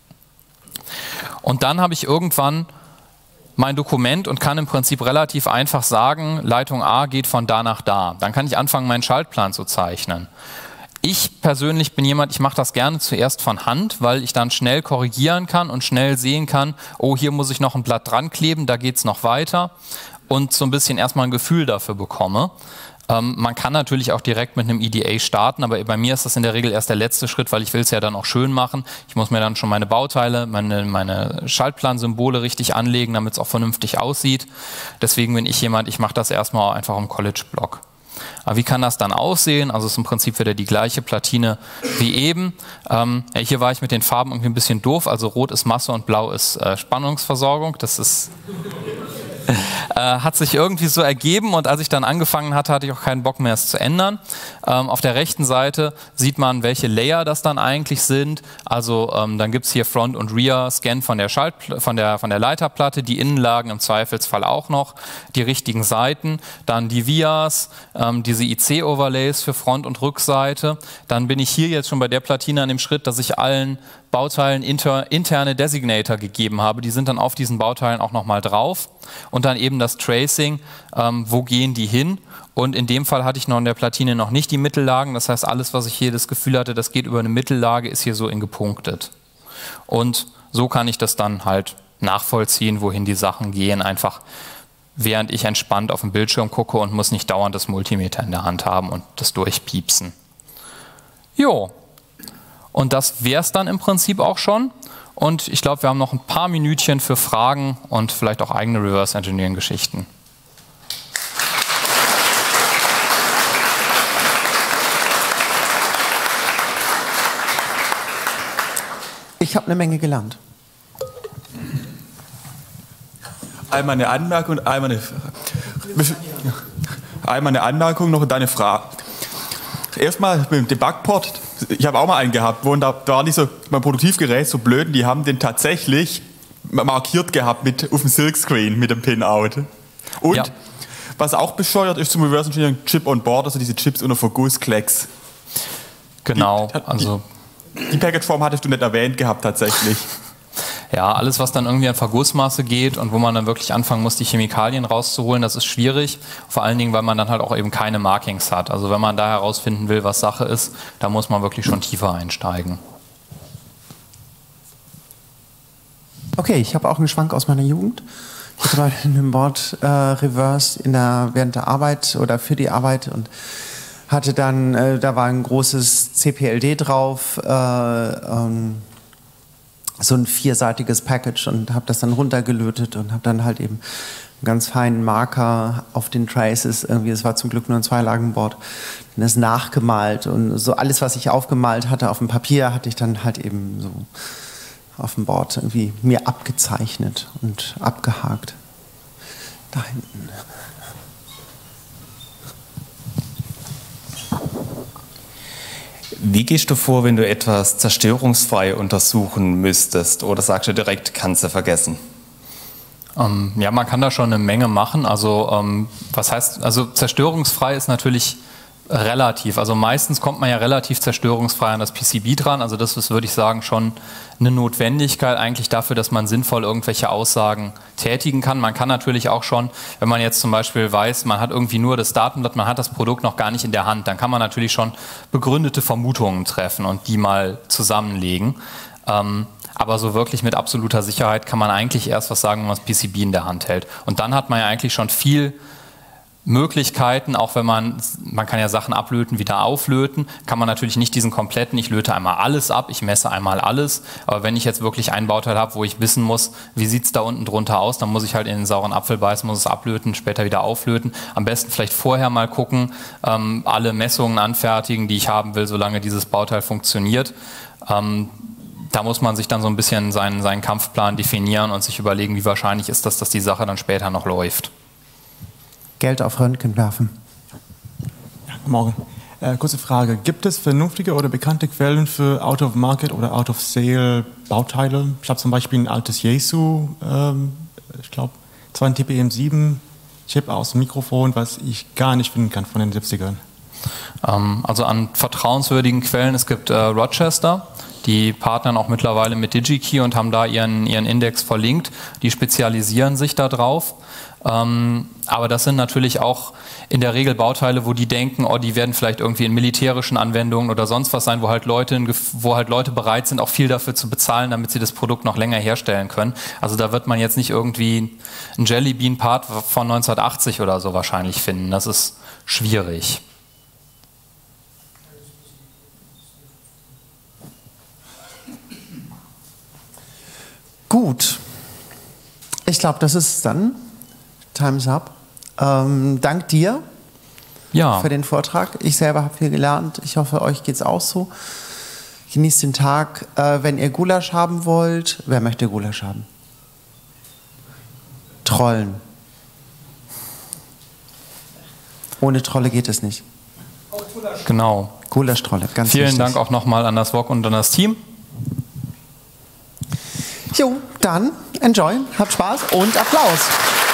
Und dann habe ich irgendwann mein Dokument und kann im Prinzip relativ einfach sagen, Leitung A geht von da nach da. Dann kann ich anfangen, meinen Schaltplan zu zeichnen. Ich persönlich bin jemand, ich mache das gerne zuerst von Hand, weil ich dann schnell korrigieren kann und schnell sehen kann, oh, hier muss ich noch ein Blatt dran kleben, da geht es noch weiter und so ein bisschen erstmal ein Gefühl dafür bekomme. Ähm, man kann natürlich auch direkt mit einem E D A starten, aber bei mir ist das in der Regel erst der letzte Schritt, weil ich will es ja dann auch schön machen. Ich muss mir dann schon meine Bauteile, meine, meine Schaltplansymbole richtig anlegen, damit es auch vernünftig aussieht. Deswegen bin ich jemand, ich mache das erstmal einfach im College-Block. Aber wie kann das dann aussehen? Also es ist im Prinzip wieder die gleiche Platine wie eben. Ähm, hier war ich mit den Farben irgendwie ein bisschen doof. Also rot ist Masse und blau ist äh, Spannungsversorgung. Das ist... Äh, hat sich irgendwie so ergeben und als ich dann angefangen hatte, hatte ich auch keinen Bock mehr, es zu ändern. Ähm, auf der rechten Seite sieht man, welche Layer das dann eigentlich sind. Also ähm, dann gibt es hier Front- und Rear-Scan von der, Schalt von, der, von der Leiterplatte, die Innenlagen im Zweifelsfall auch noch, die richtigen Seiten, dann die V I As, ähm, diese I C-Overlays für Front- und Rückseite. Dann bin ich hier jetzt schon bei der Platine an dem Schritt, dass ich allen Bauteilen inter, interne Designator gegeben habe. Die sind dann auf diesen Bauteilen auch nochmal drauf. Und dann eben das Tracing, ähm, wo gehen die hin? Und in dem Fall hatte ich noch in der Platine noch nicht die Mittellagen. Das heißt, alles, was ich hier das Gefühl hatte, das geht über eine Mittellage, ist hier so in gepunktet. Und so kann ich das dann halt nachvollziehen, wohin die Sachen gehen, einfach während ich entspannt auf den Bildschirm gucke und muss nicht dauernd das Multimeter in der Hand haben und das durchpiepsen. Jo. Und das wäre es dann im Prinzip auch schon. Und ich glaube, wir haben noch ein paar Minütchen für Fragen und vielleicht auch eigene Reverse Engineering Geschichten. Ich habe eine Menge gelernt. Einmal eine Anmerkung und einmal eine, einmal eine Anmerkung noch und eine Frage. Erstmal mit dem Debugport. Ich habe auch mal einen gehabt, wo da war nicht so mein Produktivgerät so blöd, die haben den tatsächlich markiert gehabt mit auf dem Silkscreen mit dem Pinout. Und ja. Was auch bescheuert ist zum Reverse Engineering, Chip on Board, also diese Chips unter Vergussklecks. Genau, die, also die, die Package-Form hattest du nicht erwähnt gehabt tatsächlich. Ja, alles, was dann irgendwie an Vergussmasse geht und wo man dann wirklich anfangen muss, die Chemikalien rauszuholen, das ist schwierig. Vor allen Dingen, weil man dann halt auch eben keine Markings hat. Also wenn man da herausfinden will, was Sache ist, da muss man wirklich schon tiefer einsteigen. Okay, ich habe auch einen Schwank aus meiner Jugend. Ich hatte mal ein Board äh, reverse in der, während der Arbeit oder für die Arbeit und hatte dann, äh, da war ein großes C P L D drauf, äh, ähm, so ein vierseitiges Package und habe das dann runtergelötet und habe dann halt eben einen ganz feinen Marker auf den Traces, irgendwie, es war zum Glück nur ein Zweilagenboard, dann das nachgemalt und so alles, was ich aufgemalt hatte auf dem Papier, hatte ich dann halt eben so auf dem Board irgendwie mir abgezeichnet und abgehakt. Da hinten. Wie gehst du vor, wenn du etwas zerstörungsfrei untersuchen müsstest? Oder sagst du direkt, kannst du vergessen? Ähm, ja, man kann da schon eine Menge machen. Also ähm, was heißt, also zerstörungsfrei ist natürlich relativ. Also meistens kommt man ja relativ zerstörungsfrei an das P C B dran. Also das ist, würde ich sagen, schon eine Notwendigkeit eigentlich dafür, dass man sinnvoll irgendwelche Aussagen tätigen kann. Man kann natürlich auch schon, wenn man jetzt zum Beispiel weiß, man hat irgendwie nur das Datenblatt, man hat das Produkt noch gar nicht in der Hand, dann kann man natürlich schon begründete Vermutungen treffen und die mal zusammenlegen. Ähm, aber so wirklich mit absoluter Sicherheit kann man eigentlich erst was sagen, wenn man das P C B in der Hand hält. Und dann hat man ja eigentlich schon viel Möglichkeiten, auch wenn man, man kann ja Sachen ablöten, wieder auflöten, kann man natürlich nicht diesen kompletten, ich löte einmal alles ab, ich messe einmal alles, aber wenn ich jetzt wirklich ein Bauteil habe, wo ich wissen muss, wie sieht es da unten drunter aus, dann muss ich halt in den sauren Apfel beißen, muss es ablöten, später wieder auflöten, am besten vielleicht vorher mal gucken, ähm, alle Messungen anfertigen, die ich haben will, solange dieses Bauteil funktioniert. Ähm, da muss man sich dann so ein bisschen seinen, seinen Kampfplan definieren und sich überlegen, wie wahrscheinlich ist das, dass die Sache dann später noch läuft. Geld auf Röntgen werfen. Ja, guten Morgen. Äh, kurze Frage. Gibt es vernünftige oder bekannte Quellen für Out-of-Market oder Out-of-Sale Bauteile? Ich habe zum Beispiel ein altes Yaesu, ähm, ich glaube, zwar ein T P M sieben Chip aus dem Mikrofon, was ich gar nicht finden kann von den siebzigern. Ähm, also an vertrauenswürdigen Quellen, es gibt äh, Rochester, die partnern auch mittlerweile mit DigiKey und haben da ihren, ihren Index verlinkt. Die spezialisieren sich da drauf. Ähm, aber das sind natürlich auch in der Regel Bauteile, wo die denken, oh, die werden vielleicht irgendwie in militärischen Anwendungen oder sonst was sein, wo halt Leute, wo halt Leute bereit sind, auch viel dafür zu bezahlen, damit sie das Produkt noch länger herstellen können. Also da wird man jetzt nicht irgendwie einen Jelly Bean Part von neunzehnhundertachtzig oder so wahrscheinlich finden. Das ist schwierig. Gut. Ich glaube, das ist es dann. Time's up. Ähm, dank dir ja. für den Vortrag. Ich selber habe viel gelernt. Ich hoffe, euch geht es auch so. Genießt den Tag. Äh, wenn ihr Gulasch haben wollt, wer möchte Gulasch haben? Trollen. Ohne Trolle geht es nicht. Genau. Gulasch-Trolle, ganz Vielen wichtig. Dank auch nochmal an das W O C und an das Team. Jo, dann enjoy, habt Spaß und Applaus.